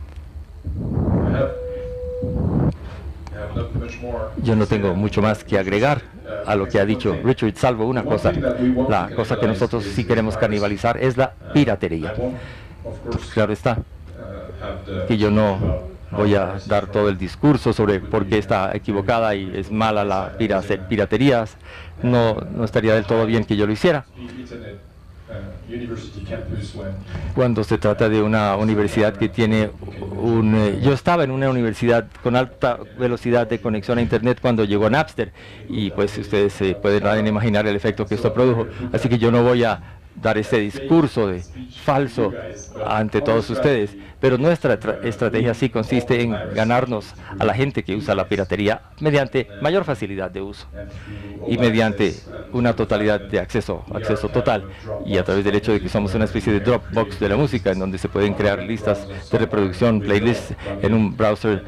Yo no tengo mucho más que agregar a lo que ha dicho Richard, salvo una cosa. La cosa que nosotros sí queremos canibalizar es la piratería. Claro está que yo no voy a dar todo el discurso sobre por qué está equivocada y es mala la piratería. No estaría del todo bien que yo lo hiciera. Cuando se trata de una universidad que tiene yo estaba en una universidad con alta velocidad de conexión a internet cuando llegó Napster, y pues ustedes se pueden imaginar el efecto que esto produjo. Así que yo no voy a dar ese discurso de falso ante todos ustedes, pero nuestra estrategia sí consiste en ganarnos a la gente que usa la piratería mediante mayor facilidad de uso y mediante una totalidad de acceso total, y a través del hecho de que somos una especie de Dropbox de la música, en donde se pueden crear listas de reproducción, playlists en un browser,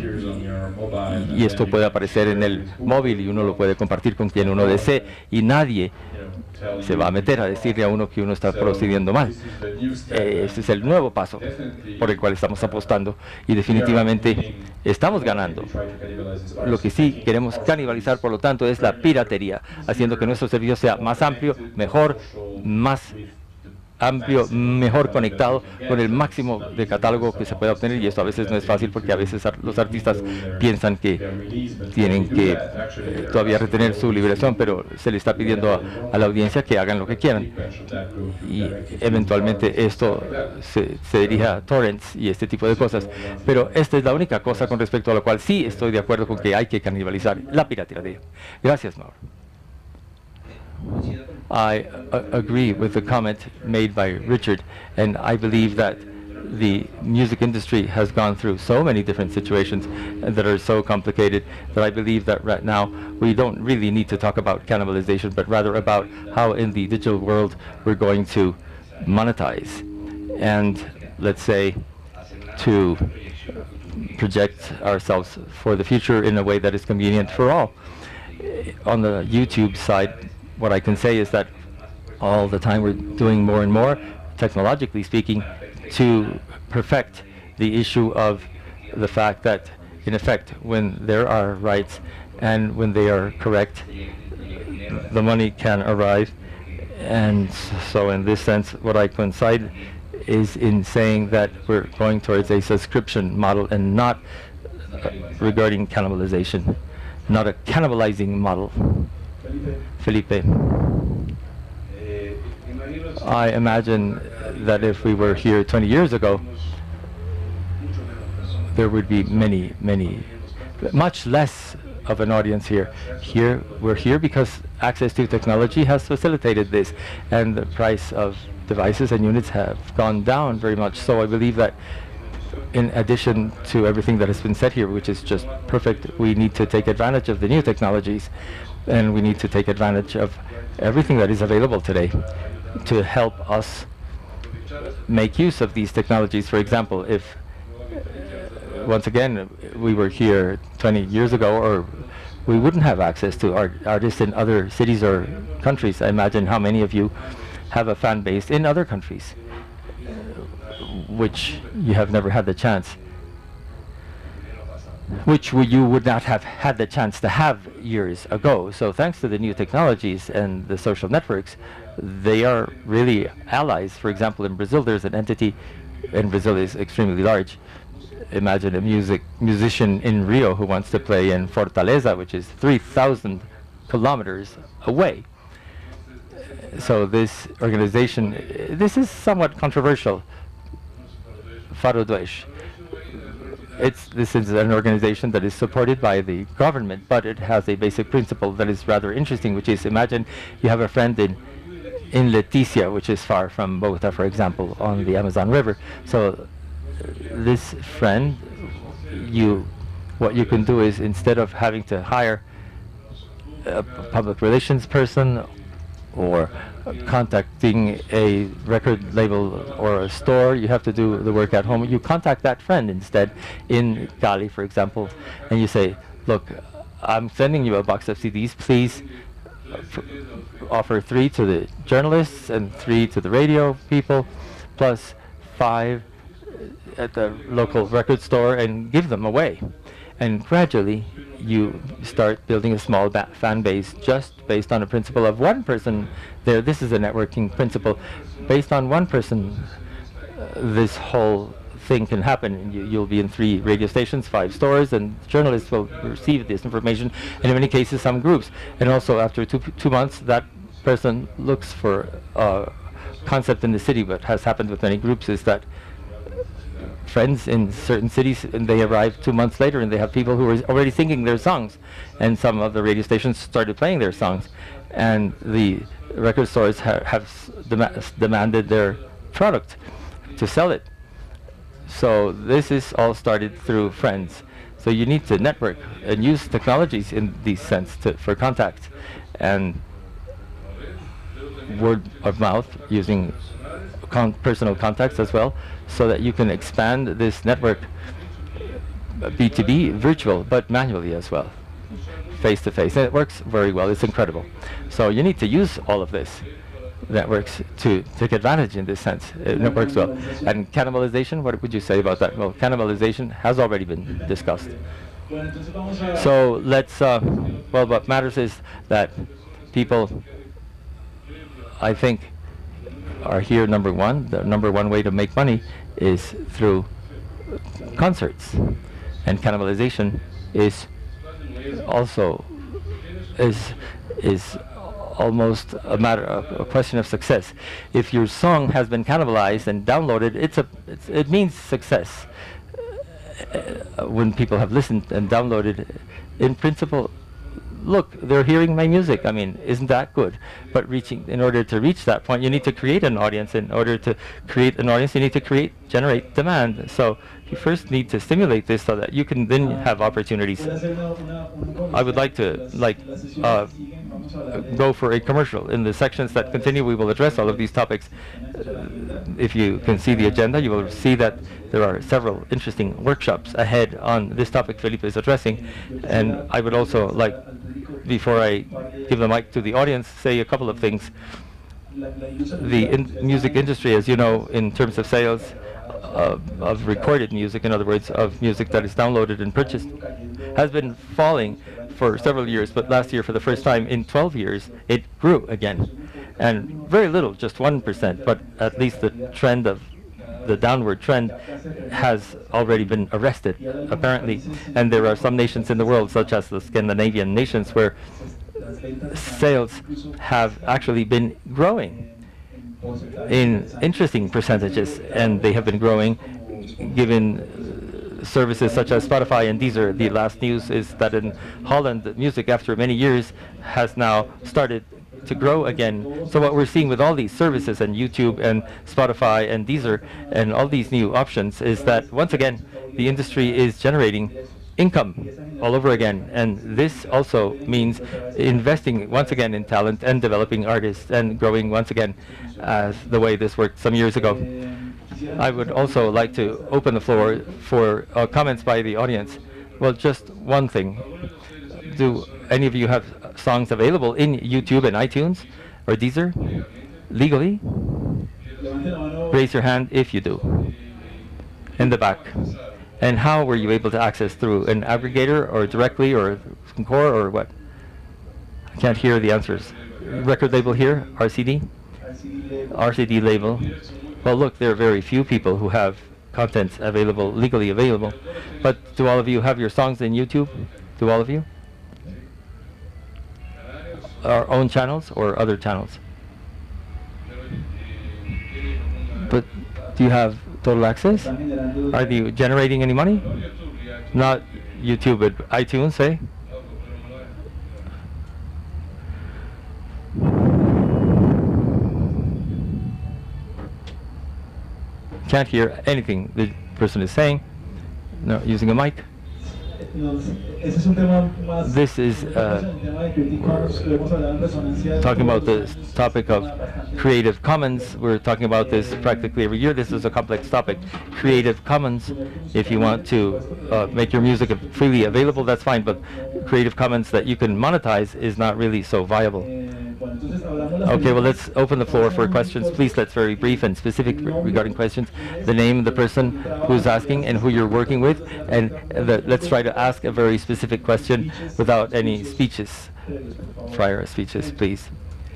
y esto puede aparecer en el móvil y uno lo puede compartir con quien uno desee, y nadie se va a meter a decirle a uno que uno está procediendo mal. Este es el nuevo paso por el cual estamos apostando, y definitivamente estamos ganando. Lo que sí queremos canibalizar, por lo tanto, es la piratería, haciendo que nuestro servicio sea más amplio, mejor, más amplio, mejor conectado con el máximo de catálogo que se pueda obtener, y esto a veces no es fácil porque a veces los artistas piensan que tienen que todavía retener su liberación, pero se le está pidiendo a la audiencia que hagan lo que quieran, y eventualmente esto se dirija a torrents y este tipo de cosas. Pero esta es la única cosa con respecto a la cual sí estoy de acuerdo con que hay que canibalizar la piratería. Gracias, Mauro. I agree with the comment made by Richard, and I believe that the music industry has gone through so many different situations that are so complicated that I believe that right now we don't really need to talk about cannibalization, but rather about how in the digital world we're going to monetize, and let's say to project ourselves for the future in a way that is convenient for all. On the YouTube side, what I can say is that all the time we're doing more and more, technologically speaking, to perfect the issue of the fact that, in effect, when there are rights and when they are correct, the money can arrive. And so in this sense, what I coincide is in saying that we're going towards a subscription model and not regarding cannibalization, not a cannibalizing model. Felipe. I imagine that if we were here 20 years ago, there would be much less of an audience here. We're here because access to technology has facilitated this, and the price of devices and units have gone down very much. So I believe that in addition to everything that has been said here, which is just perfect, we need to take advantage of the new technologies, and we need to take advantage of everything that is available today to help us make use of these technologies. For example, if once again we were here 20 years ago, or we wouldn't have access to artists in other cities or countries. I imagine how many of you have a fan base in other countries, which you have never had the chance, which you would not have had the chance to have years ago. So thanks to the new technologies and the social networks, they are really allies. For example, in Brazil, there's an entity, and Brazil is extremely large. Imagine a musician in Rio who wants to play in Fortaleza, which is 3,000 kilometers away. So this organization, this is somewhat controversial. Faro Dois. This is an organization that is supported by the government, but it has a basic principle that is rather interesting, which is, imagine you have a friend in Leticia, which is far from Bogota, for example, on the Amazon River. So this friend, what you can do is, instead of having to hire a public relations person or contacting a record label or a store, you have to do the work at home. You contact that friend instead in Cali, for example, and you say, look, I'm sending you a box of CDs, please offer 3 to the journalists and 3 to the radio people, plus 5 at the local record store, and give them away. And gradually you start building a small fan base just based on a principle of one person there. This is a networking principle. Based on one person, this whole thing can happen. You'll be in 3 radio stations, 5 stores, and journalists will receive this information, and in many cases some groups. And also after 2 months, that person looks for a concept in the city. What has happened with many groups is that friends in certain cities, and they arrive 2 months later, and they have people who are already singing their songs, and some of the radio stations started playing their songs, and the record stores have demanded their product to sell it. So this is all started through friends. So you need to network and use technologies in these sense for contact and word of mouth, using personal contacts as well, so that you can expand this network B2B, virtual, but manually as well, face to face. And it works very well. It's incredible. So you need to use all of this networks to take advantage in this sense. It works well. And cannibalization, what would you say about that? Well, cannibalization has already been discussed. So let's, well, what matters is that people, I think, are here number one. The number one way to make money is through concerts. And cannibalization is also is almost a question of success. If your song has been cannibalized and downloaded, it means success. When people have listened and downloaded, in principle, look, they're hearing my music. I mean, isn't that good? But in order to reach that point, you need to create an audience. In order to create an audience, you need to generate demand. So you first need to stimulate this so that you can then have opportunities. I would like to go for a commercial. In the sections that continue, we will address all of these topics. If you can see the agenda, you will see that there are several interesting workshops ahead on this topic Felipe is addressing. And I would also like, before I give the mic to the audience, say a couple of things. The music industry, as you know, in terms of sales of recorded music, in other words, of music that is downloaded and purchased, has been falling for several years, but last year, for the first time in 12 years, it grew again. And very little, just 1%, but at least the trend of the downward trend has already been arrested, apparently. And there are some nations in the world, such as the Scandinavian nations, where sales have actually been growing in interesting percentages, and they have been growing given services such as Spotify and Deezer. The last news is that in Holland, music, after many years, has now started to grow again. So what we're seeing with all these services and YouTube and Spotify and Deezer and all these new options is that once again the industry is generating income all over again, and this also means investing once again in talent and developing artists and growing once again as the way this worked some years ago. I would also like to open the floor for comments by the audience. Well, just one thing. Do any of you have songs available in YouTube and iTunes or Deezer legally? Raise your hand if you do. In the back. And how were you able to access? Through an aggregator or directly or Core or what? I can't hear the answers. Record label here? RCD? RCD label. Well, look, there are very few people who have contents available, legally available. But do all of you have your songs in YouTube? Do all of you? Our own channels or other channels? But do you have total access? Are you generating any money? Not YouTube, but iTunes, say? Can't hear anything the person is saying. No, using a mic. This is talking about the topic of Creative Commons. We're talking about this practically every year. This is a complex topic. Creative Commons, if you want to make your music freely available, that's fine, but Creative Commons that you can monetize is not really so viable. Okay, well, let's open the floor for questions. Please, let's very brief and specific regarding questions. The name, the person who's asking, and who you're working with, and let's try to ask a very specific question without any speeches, prior speeches, please.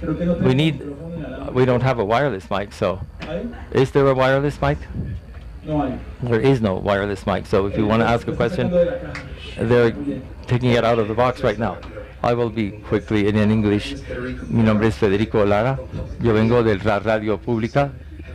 We don't have a wireless mic, so is there a wireless mic? There is no wireless mic, so if you want to ask a question, they're taking it out of the box right now. I will be quickly in English. Mi nombre es Federico Lara. Yo vengo de la radio pública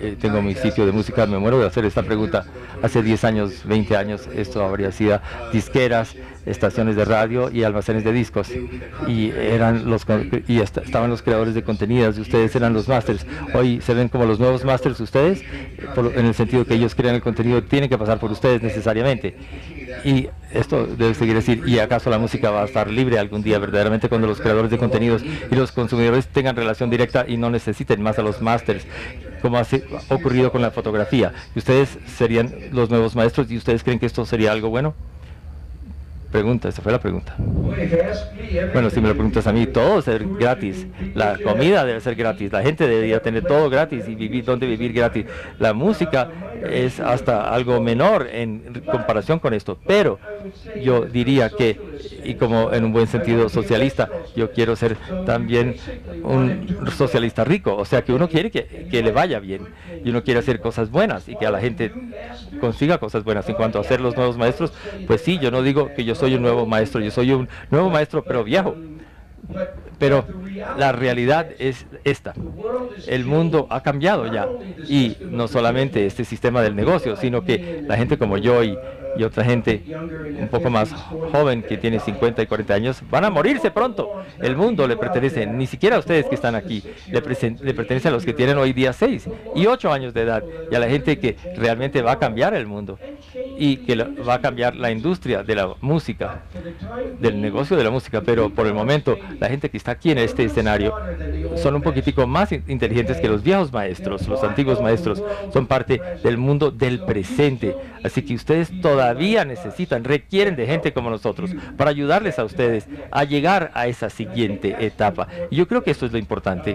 tengo mi sitio de música, me muero de hacer esta pregunta. Hace 10 años, 20 años, esto habría sido disqueras, estaciones de radio y almacenes de discos. Y estaban los creadores de contenidos, y ustedes eran los masters. Hoy se ven como los nuevos masters ustedes, en el sentido que ellos crean el contenido, tienen que pasar por ustedes necesariamente. Y esto debe seguir decir, ¿y acaso la música va a estar libre algún día verdaderamente cuando los creadores de contenidos y los consumidores tengan relación directa y no necesiten más a los masters, como ha ocurrido con la fotografía? ¿Y ustedes serían los nuevos maestros y ustedes creen que esto sería algo bueno? Pregunta, esa fue la pregunta. Bueno, si me lo preguntas a mí, todo debe ser gratis. La comida debe ser gratis. La gente debería tener todo gratis y vivir donde vivir gratis. La música es hasta algo menor en comparación con esto. Pero yo diría que, y como en un buen sentido socialista, yo quiero ser también un socialista rico. O sea, que uno quiere que le vaya bien. Y uno quiere hacer cosas buenas y que a la gente consiga cosas buenas. En cuanto a ser los nuevos maestros, pues sí, yo no digo que yo soy un nuevo maestro, yo soy un nuevo maestro pero viejo. Pero la realidad es esta: el mundo ha cambiado ya, y no solamente este sistema del negocio, sino que la gente como yo y otra gente un poco más joven que tiene 50 y 40 años van a morirse pronto. El mundo le pertenece, ni siquiera a ustedes que están aquí, le pertenece a los que tienen hoy día 6 y 8 años de edad, y a la gente que realmente va a cambiar el mundo y que va a cambiar la industria de la música, del negocio de la música. Pero por el momento la gente que está aquí en este escenario son un poquitico más inteligentes que los viejos maestros. Los antiguos maestros son parte del mundo del presente, así que ustedes todavía requieren de gente como nosotros para ayudarles a ustedes a llegar a esa siguiente etapa. Y yo creo que esto es lo importante.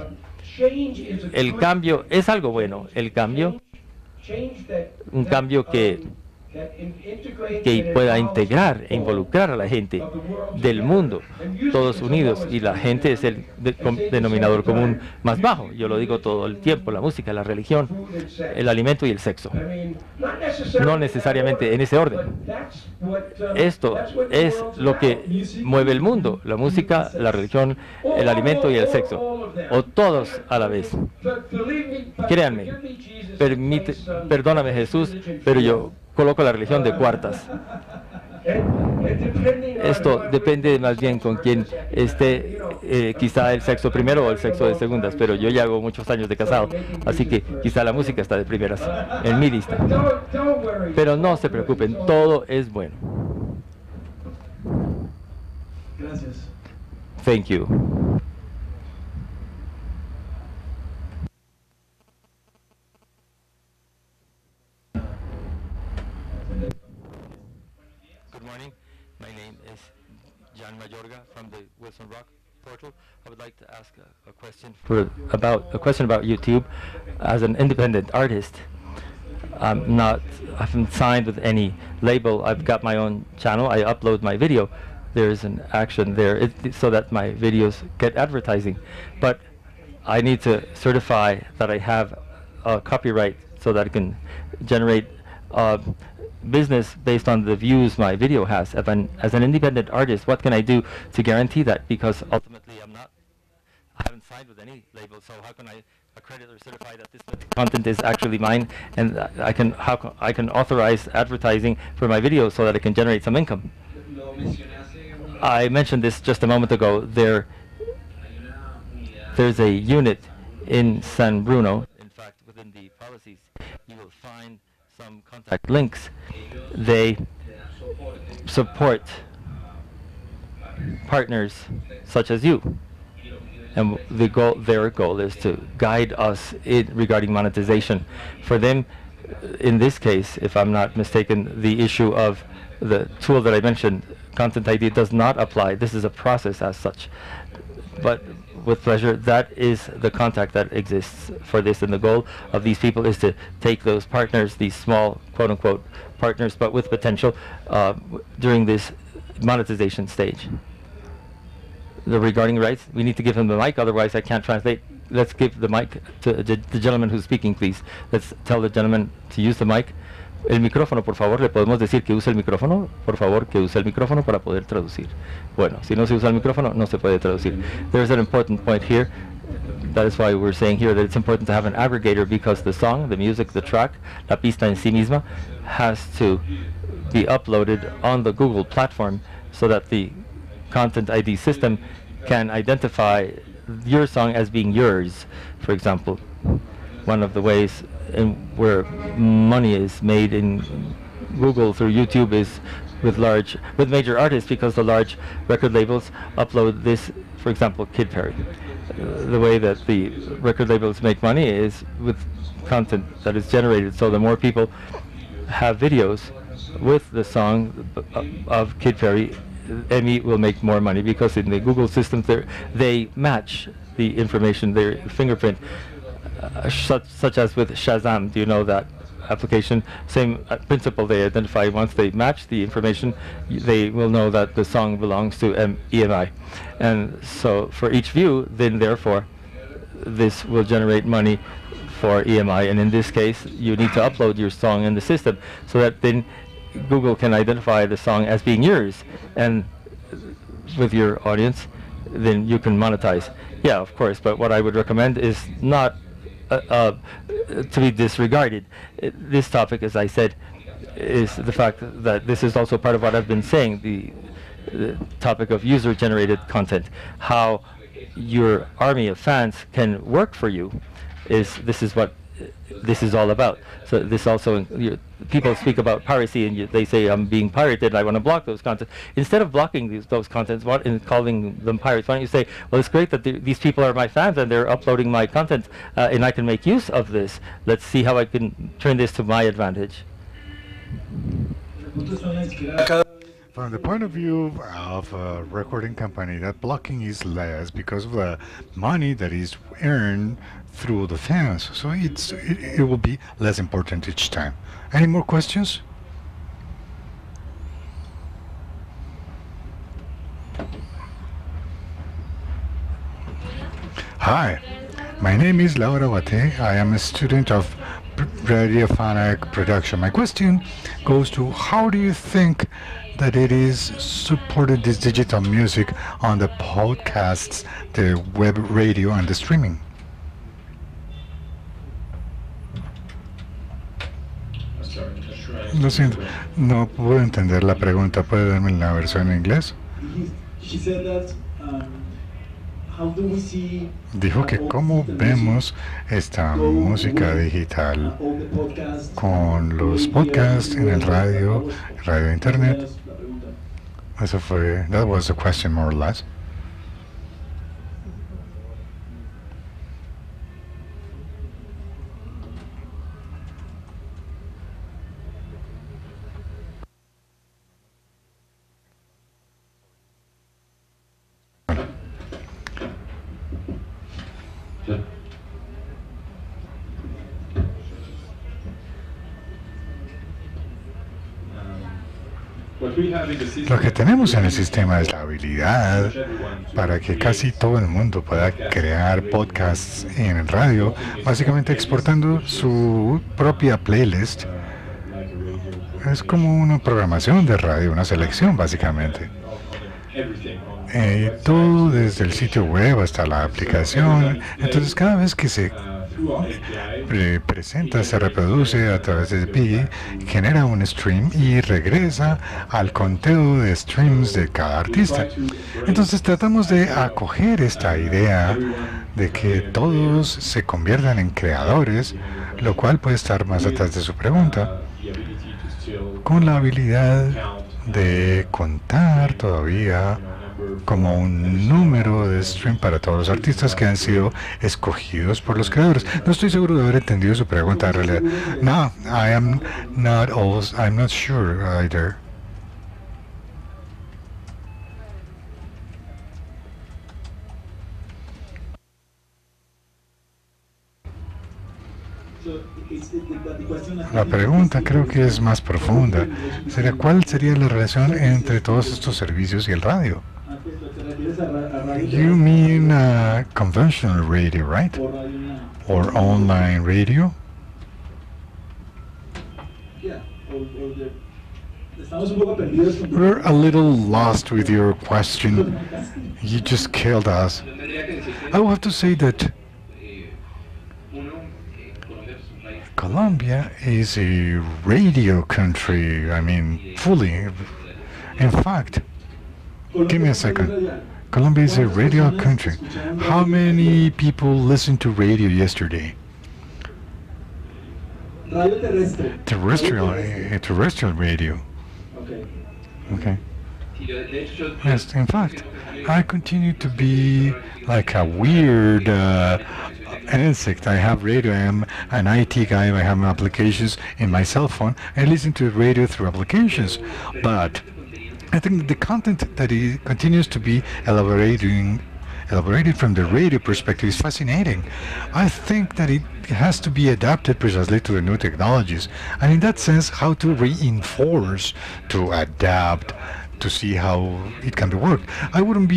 El cambio es algo bueno. El cambio, un cambio que pueda integrar e involucrar a la gente del mundo, todos unidos, y la gente es el denominador común más bajo. Yo lo digo todo el tiempo: la música, la religión, el alimento y el sexo. No necesariamente en ese orden. Esto es lo que mueve el mundo: la música, la religión, el alimento y el sexo, o todos a la vez. Créanme, perdóname Jesús, pero yo coloco la religión de cuartas. Esto depende más bien con quién esté, quizá el sexo primero o el sexo de segundas, pero yo ya hago muchos años de casado, así que quizá la música está de primeras en mi lista. Pero no se preocupen, todo es bueno. Gracias. Thank you. Good morning. My name is Jan Mayorga from the Wilson Rock portal. I would like to ask a question about YouTube. As an independent artist, I haven't signed with any label. I've got my own channel. I upload my video. There's an action there so that my videos get advertising. But I need to certify that I have a copyright so that I can generate business based on the views my video has. As an independent artist, what can I do to guarantee that? Because ultimately I haven't signed with any label, so how can I accredit or certify that this content is actually mine, and I can authorize advertising for my videos so that I can generate some income? I mentioned this just a moment ago. There's a unit in San Bruno. In fact, within the policies, you will find some contact links. They support partners such as you, and their goal is to guide us regarding monetization. For them, in this case, if I'm not mistaken, the issue of the tool that I mentioned, Content ID, does not apply. This is a process as such. But with pleasure, that is the contact that exists for this, and the goal of these people is to take those partners, these small quote-unquote partners, but with potential, during this monetization stage. Regarding rights, we need to give him the mic, otherwise I can't translate. Let's give the mic to the gentleman who's speaking, please. Let's tell the gentleman to use the mic. El micrófono, por favor, le podemos decir que use el micrófono, por favor, que use el micrófono para poder traducir. Bueno, si no se usa el micrófono, no se puede traducir. There's an important point here. that is why we're saying here that it's important to have an aggregator, because the song, the music, the track, la pista en sí misma, has to be uploaded on the Google platform so that the Content ID system can identify your song as being yours. For example, one of the ways in where money is made in Google through YouTube is with major artists, because the large record labels upload this, for example, Kid Perry. The way that the record labels make money is with content that is generated. So the more people have videos with the song of Kid Perry, EMI will make more money, because in the Google system they match the information, their fingerprint, such as with Shazam. Do you know that application? Same principle. They identify, once they match the information, they will know that the song belongs to EMI. And so for each view, then therefore, this will generate money for EMI. And in this case, you need to upload your song in the system so that then Google can identify the song as being yours. And with your audience, then you can monetize. Yeah, of course, but what I would recommend is not to be disregarded. This topic, as I said, is the fact that this is also part of what I've been saying, the topic of user-generated content. How your army of fans can work for you this is what this is all about. So this also, people speak about piracy, and they say, I'm being pirated, I want to block those contents. Instead of blocking those contents and calling them pirates, why don't you say, well, it's great that these people are my fans and they're uploading my content, and I can make use of this. Let's see how I can turn this to my advantage. From the point of view of a recording company, that blocking is less because of the money that is earned through the fans. So it will be less important each time. Any more questions? Hi, my name is Laura Wate. I am a student of Radiophonic production. My question goes to, how do you think that it is supported, this digital music, on the podcasts, the web radio, and the streaming? Lo siento, no puedo entender la pregunta. ¿Puede darme la versión en inglés? She said that, how do we see, Dijo que cómo vemos esta música digital con los podcasts en el radio, radio internet. Eso fue, that was the question more or less. Lo que tenemos en el sistema es la habilidad para que casi todo el mundo pueda crear podcasts en el radio, básicamente exportando su propia playlist. Es como una programación de radio, una selección básicamente. Todo desde el sitio web hasta la aplicación. Entonces cada vez que se presenta, se reproduce a través de API, genera un stream y regresa al conteo de streams de cada artista. Entonces tratamos de acoger esta idea de que todos se conviertan en creadores, lo cual puede estar más atrás de su pregunta, con la habilidad de contar todavía como un número de stream para todos los artistas que han sido escogidos por los creadores. No estoy seguro de haber entendido su pregunta en realidad. No, I'm not sure either. La pregunta creo que es más profunda. ¿Cuál sería la relación entre todos estos servicios y el radio? You mean conventional radio, right? Or online radio? We're a little lost with your question. You just killed us. I will have to say that Colombia is a radio country. I mean, fully. In fact, give me a second. Colombia is a radio country. How many people listened to radio yesterday? Radio terrestre. Terrestrial radio. Okay. Okay. Yes, in fact, I continue to be like a weird insect. I have radio. I am an IT guy. I have applications in my cell phone. I listen to radio through applications. But I think the content that it continues to be elaborated from the radio perspective is fascinating. I think that it has to be adapted precisely to the new technologies, and in that sense, how to reinforce, to adapt, to see how it can be worked. I wouldn't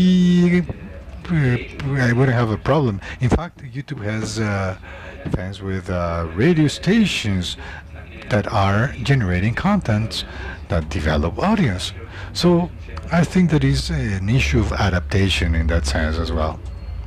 have a problem. In fact, YouTube has fans with radio stations that are generating content that develop audience. So I think that is an issue of adaptation in that sense as well.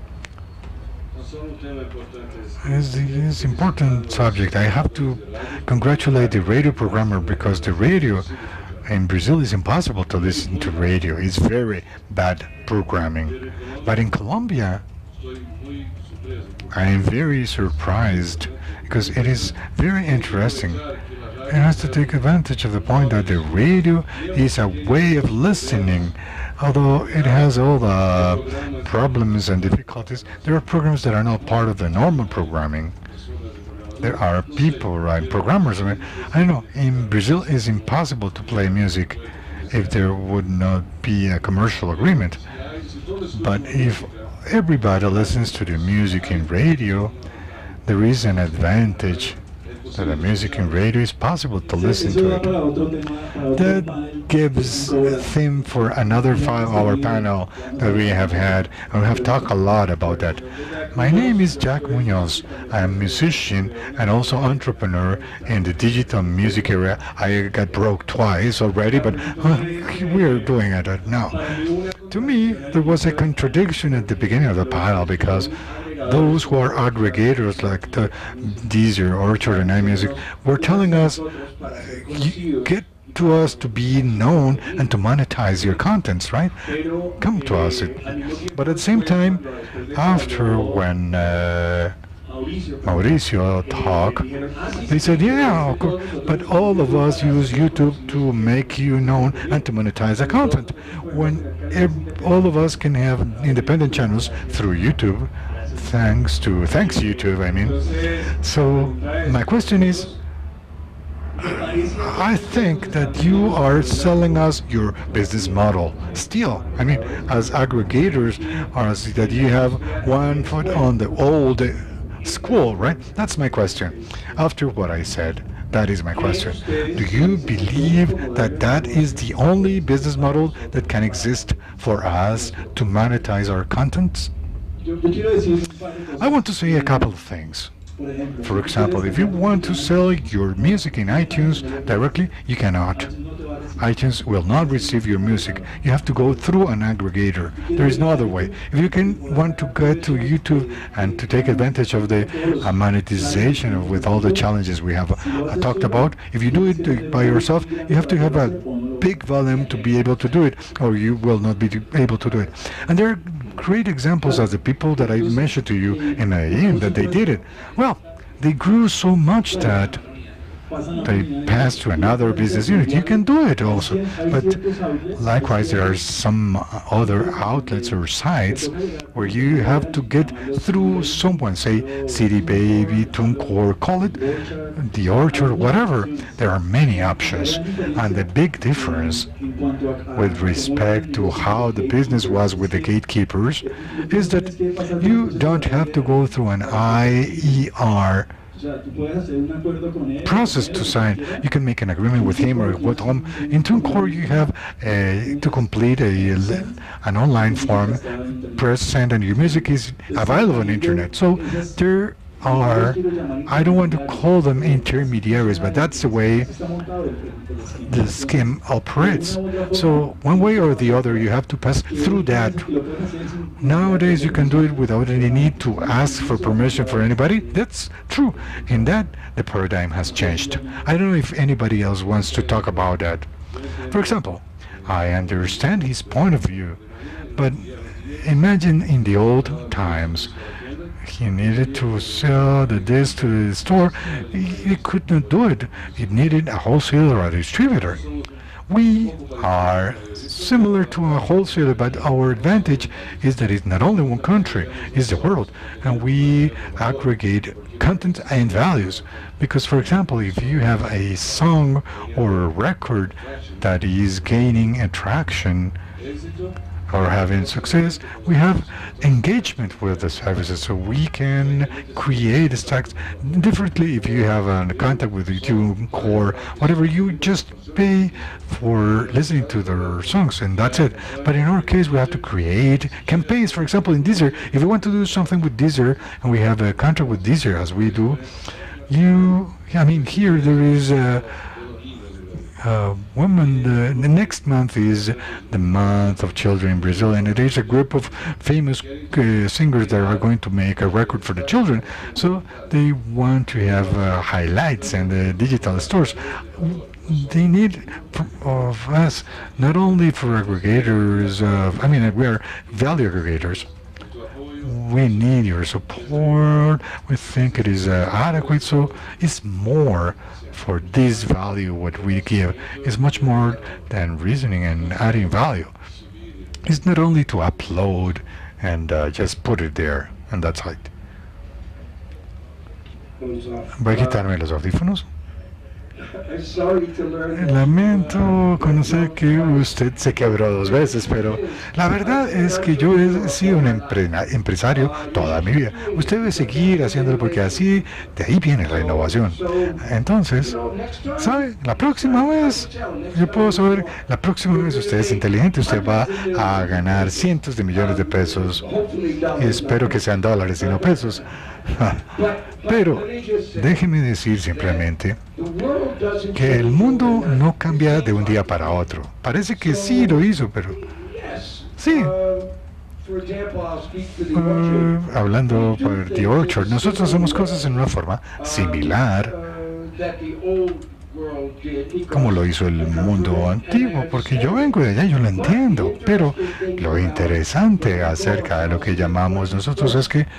It's an important subject. I have to congratulate the radio programmer because the radio in Brazil is impossible to listen to radio. It's very bad programming. But in Colombia, I am very surprised because it is very interesting. It has to take advantage of the point that the radio is a way of listening. Although it has all the problems and difficulties, there are programs that are not part of the normal programming. There are people, right, programmers. I mean, I don't know, in Brazil it's impossible to play music if there would not be a commercial agreement. But if everybody listens to the music in radio, there is an advantage that the music in radio is possible to listen to it. That gives a theme for another 5-hour panel that we have had, and we have talked a lot about that. My name is Jack Munoz. I am a musician and also entrepreneur in the digital music area. I got broke twice already, but we're doing it now. To me, there was a contradiction at the beginning of the panel because those who are aggregators like the Deezer, Orchard, and iMusic were telling us, you get to us to be known and to monetize your contents, right? Come to us. But at the same time, after when Mauricio talked, they said, yeah, but all of us use YouTube to make you known and to monetize the content. When all of us can have independent channels through YouTube, thanks YouTube, I mean. So my question is, I think that you are selling us your business model still. I mean, as aggregators, or that you have one foot on the old school, right? That's my question. After what I said, that is my question. Do you believe that that is the only business model that can exist for us to monetize our contents? I want to say a couple of things. For example, if you want to sell your music in iTunes directly, you cannot. iTunes will not receive your music. You have to go through an aggregator. There is no other way. If you want to get to YouTube and to take advantage of the monetization with all the challenges we have talked about, if you do it by yourself, you have to have a big volume to be able to do it, or you will not be able to do it. And there are great examples of the people that I mentioned to you in AIM that they did it. Well, they grew so much that they pass to another business unit. You can do it also, but likewise there are some other outlets or sites where you have to get through someone, say CD Baby, TuneCore, call it the Orchard, whatever. There are many options, and the big difference with respect to how the business was with the gatekeepers is that you don't have to go through an IER process to sign. You can make an agreement with him or with him. In TuneCore, you have to complete an online form, press send, and your music is available on the internet. So there are, I don't want to call them intermediaries, but that's the way the scheme operates. So one way or the other, you have to pass through that. Nowadays, you can do it without any need to ask for permission for anybody. That's true. In that, the paradigm has changed. I don't know if anybody else wants to talk about that. For example, I understand his point of view, but imagine in the old times, he needed to sell the disc to the store. He could not do it. It needed a wholesaler or a distributor. We are similar to a wholesaler, but our advantage is that it's not only one country, it's the world, and we aggregate content and values. Because, for example, if you have a song or a record that is gaining attraction or having success, we have engagement with the services, so we can create stacks differently. If you have a contact with YouTube or whatever, you just pay for listening to their songs, and that's it. But in our case, we have to create campaigns. For example, in Deezer, if we want to do something with Deezer, and we have a contract with Deezer, as we do, here there is a woman, the next month is the month of children in Brazil, and it is a group of famous singers that are going to make a record for the children. So they want to have highlights and digital stores. They need of us not only for aggregators. We are value aggregators. We need your support. We think it is adequate. So it's more for this value. What we give is much more than reasoning and adding value. It's not only to upload and just put it there, and that's it. Voy a quitarme los audífonos. Lamento conocer que usted se quebró 2 veces, pero la verdad es que yo he sido un empresario toda mi vida. Usted debe seguir haciéndolo porque así, de ahí viene la innovación. Entonces, ¿sabe? La próxima vez, yo puedo saber, la próxima vez usted es inteligente, usted va a ganar cientos de millones de pesos. Y espero que sean dólares y no pesos. Pero déjeme decir simplemente que el mundo no cambia de un día para otro. Parece que sí lo hizo, pero sí. Hablando por The Orchard, nosotros hacemos cosas en una forma similar como lo hizo el mundo antiguo, porque yo vengo de allá, yo lo entiendo, pero lo interesante acerca de lo que llamamos nosotros es que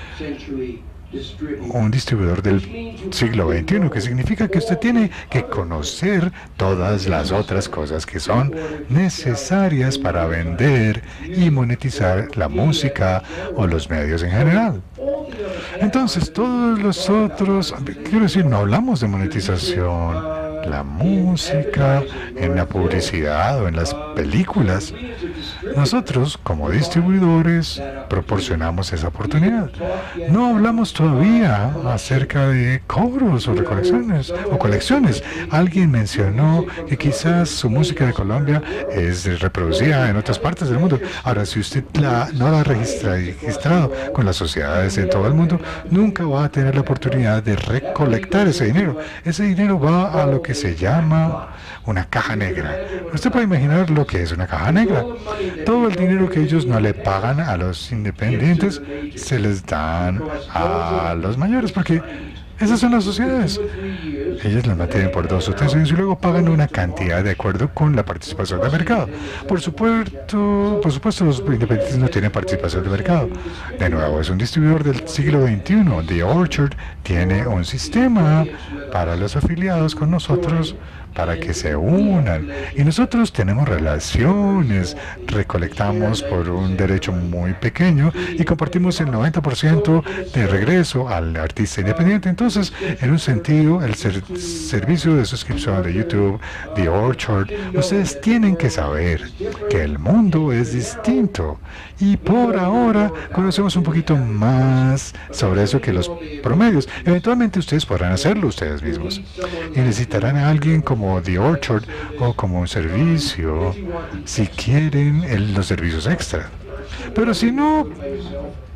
un distribuidor del siglo XXI, que significa que usted tiene que conocer todas las otras cosas que son necesarias para vender y monetizar la música o los medios en general. Entonces, todos los otros, quiero decir, no hablamos de monetización, la música, en la publicidad o en las películas. Nosotros, como distribuidores, proporcionamos esa oportunidad. No hablamos todavía acerca de cobros o recolecciones o colecciones. Alguien mencionó que quizás su música de Colombia es reproducida en otras partes del mundo. Ahora, si usted no la ha registrado con las sociedades en todo el mundo, nunca va a tener la oportunidad de recolectar ese dinero. Ese dinero va a lo que se llama una caja negra. Usted puede imaginar lo que es una caja negra. Todo el dinero que ellos no le pagan a los independientes se les dan a los mayores, porque esas son las sociedades. Ellos las mantienen por 2 o 3 años y luego pagan una cantidad de acuerdo con la participación de mercado. Por supuesto, los independientes no tienen participación de mercado. De nuevo, es un distribuidor del siglo XXI. The Orchard tiene un sistema para los afiliados con nosotros para que se unan. Y nosotros tenemos relaciones, recolectamos por un derecho muy pequeño y compartimos el 90% de regreso al artista independiente. Entonces, en un sentido, el servicio de suscripción de YouTube, The Orchard, ustedes tienen que saber que el mundo es distinto. Y por ahora conocemos un poquito más sobre eso que los promedios. Eventualmente ustedes podrán hacerlo ustedes mismos. Y necesitarán a alguien como The Orchard o como un servicio si quieren los servicios extra. Pero si no,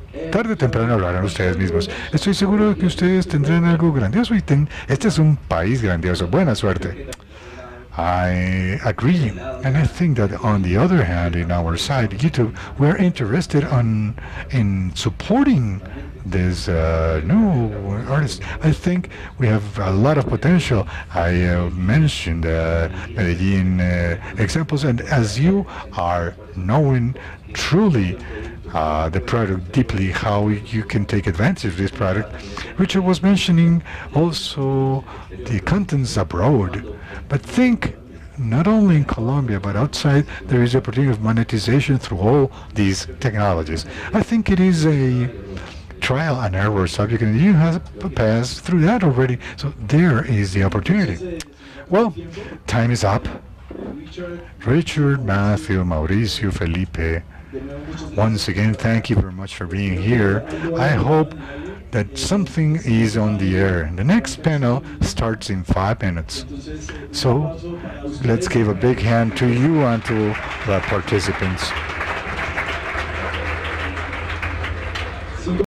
Tarde o temprano hablarán ustedes mismos. Estoy seguro de que ustedes tendrán algo grandioso y este es un país grandioso. Buena suerte. I agree, and I think that on the other hand, in our side, YouTube, we're interested in supporting this new artist. I think we have a lot of potential. I mentioned Medellin examples, and as you are knowing truly the product deeply, how you can take advantage of this product. Richard was mentioning also the contents abroad, but think not only in Colombia but outside there is opportunity of monetization through all these technologies. I think it is a trial and error subject, and you have passed through that already, so there is the opportunity. Well, time is up. Richard, Matthew, Mauricio, Felipe, once again, thank you very much for being here. I hope that something is on the air. The next panel starts in 5 minutes. So let's give a big hand to you and to the participants.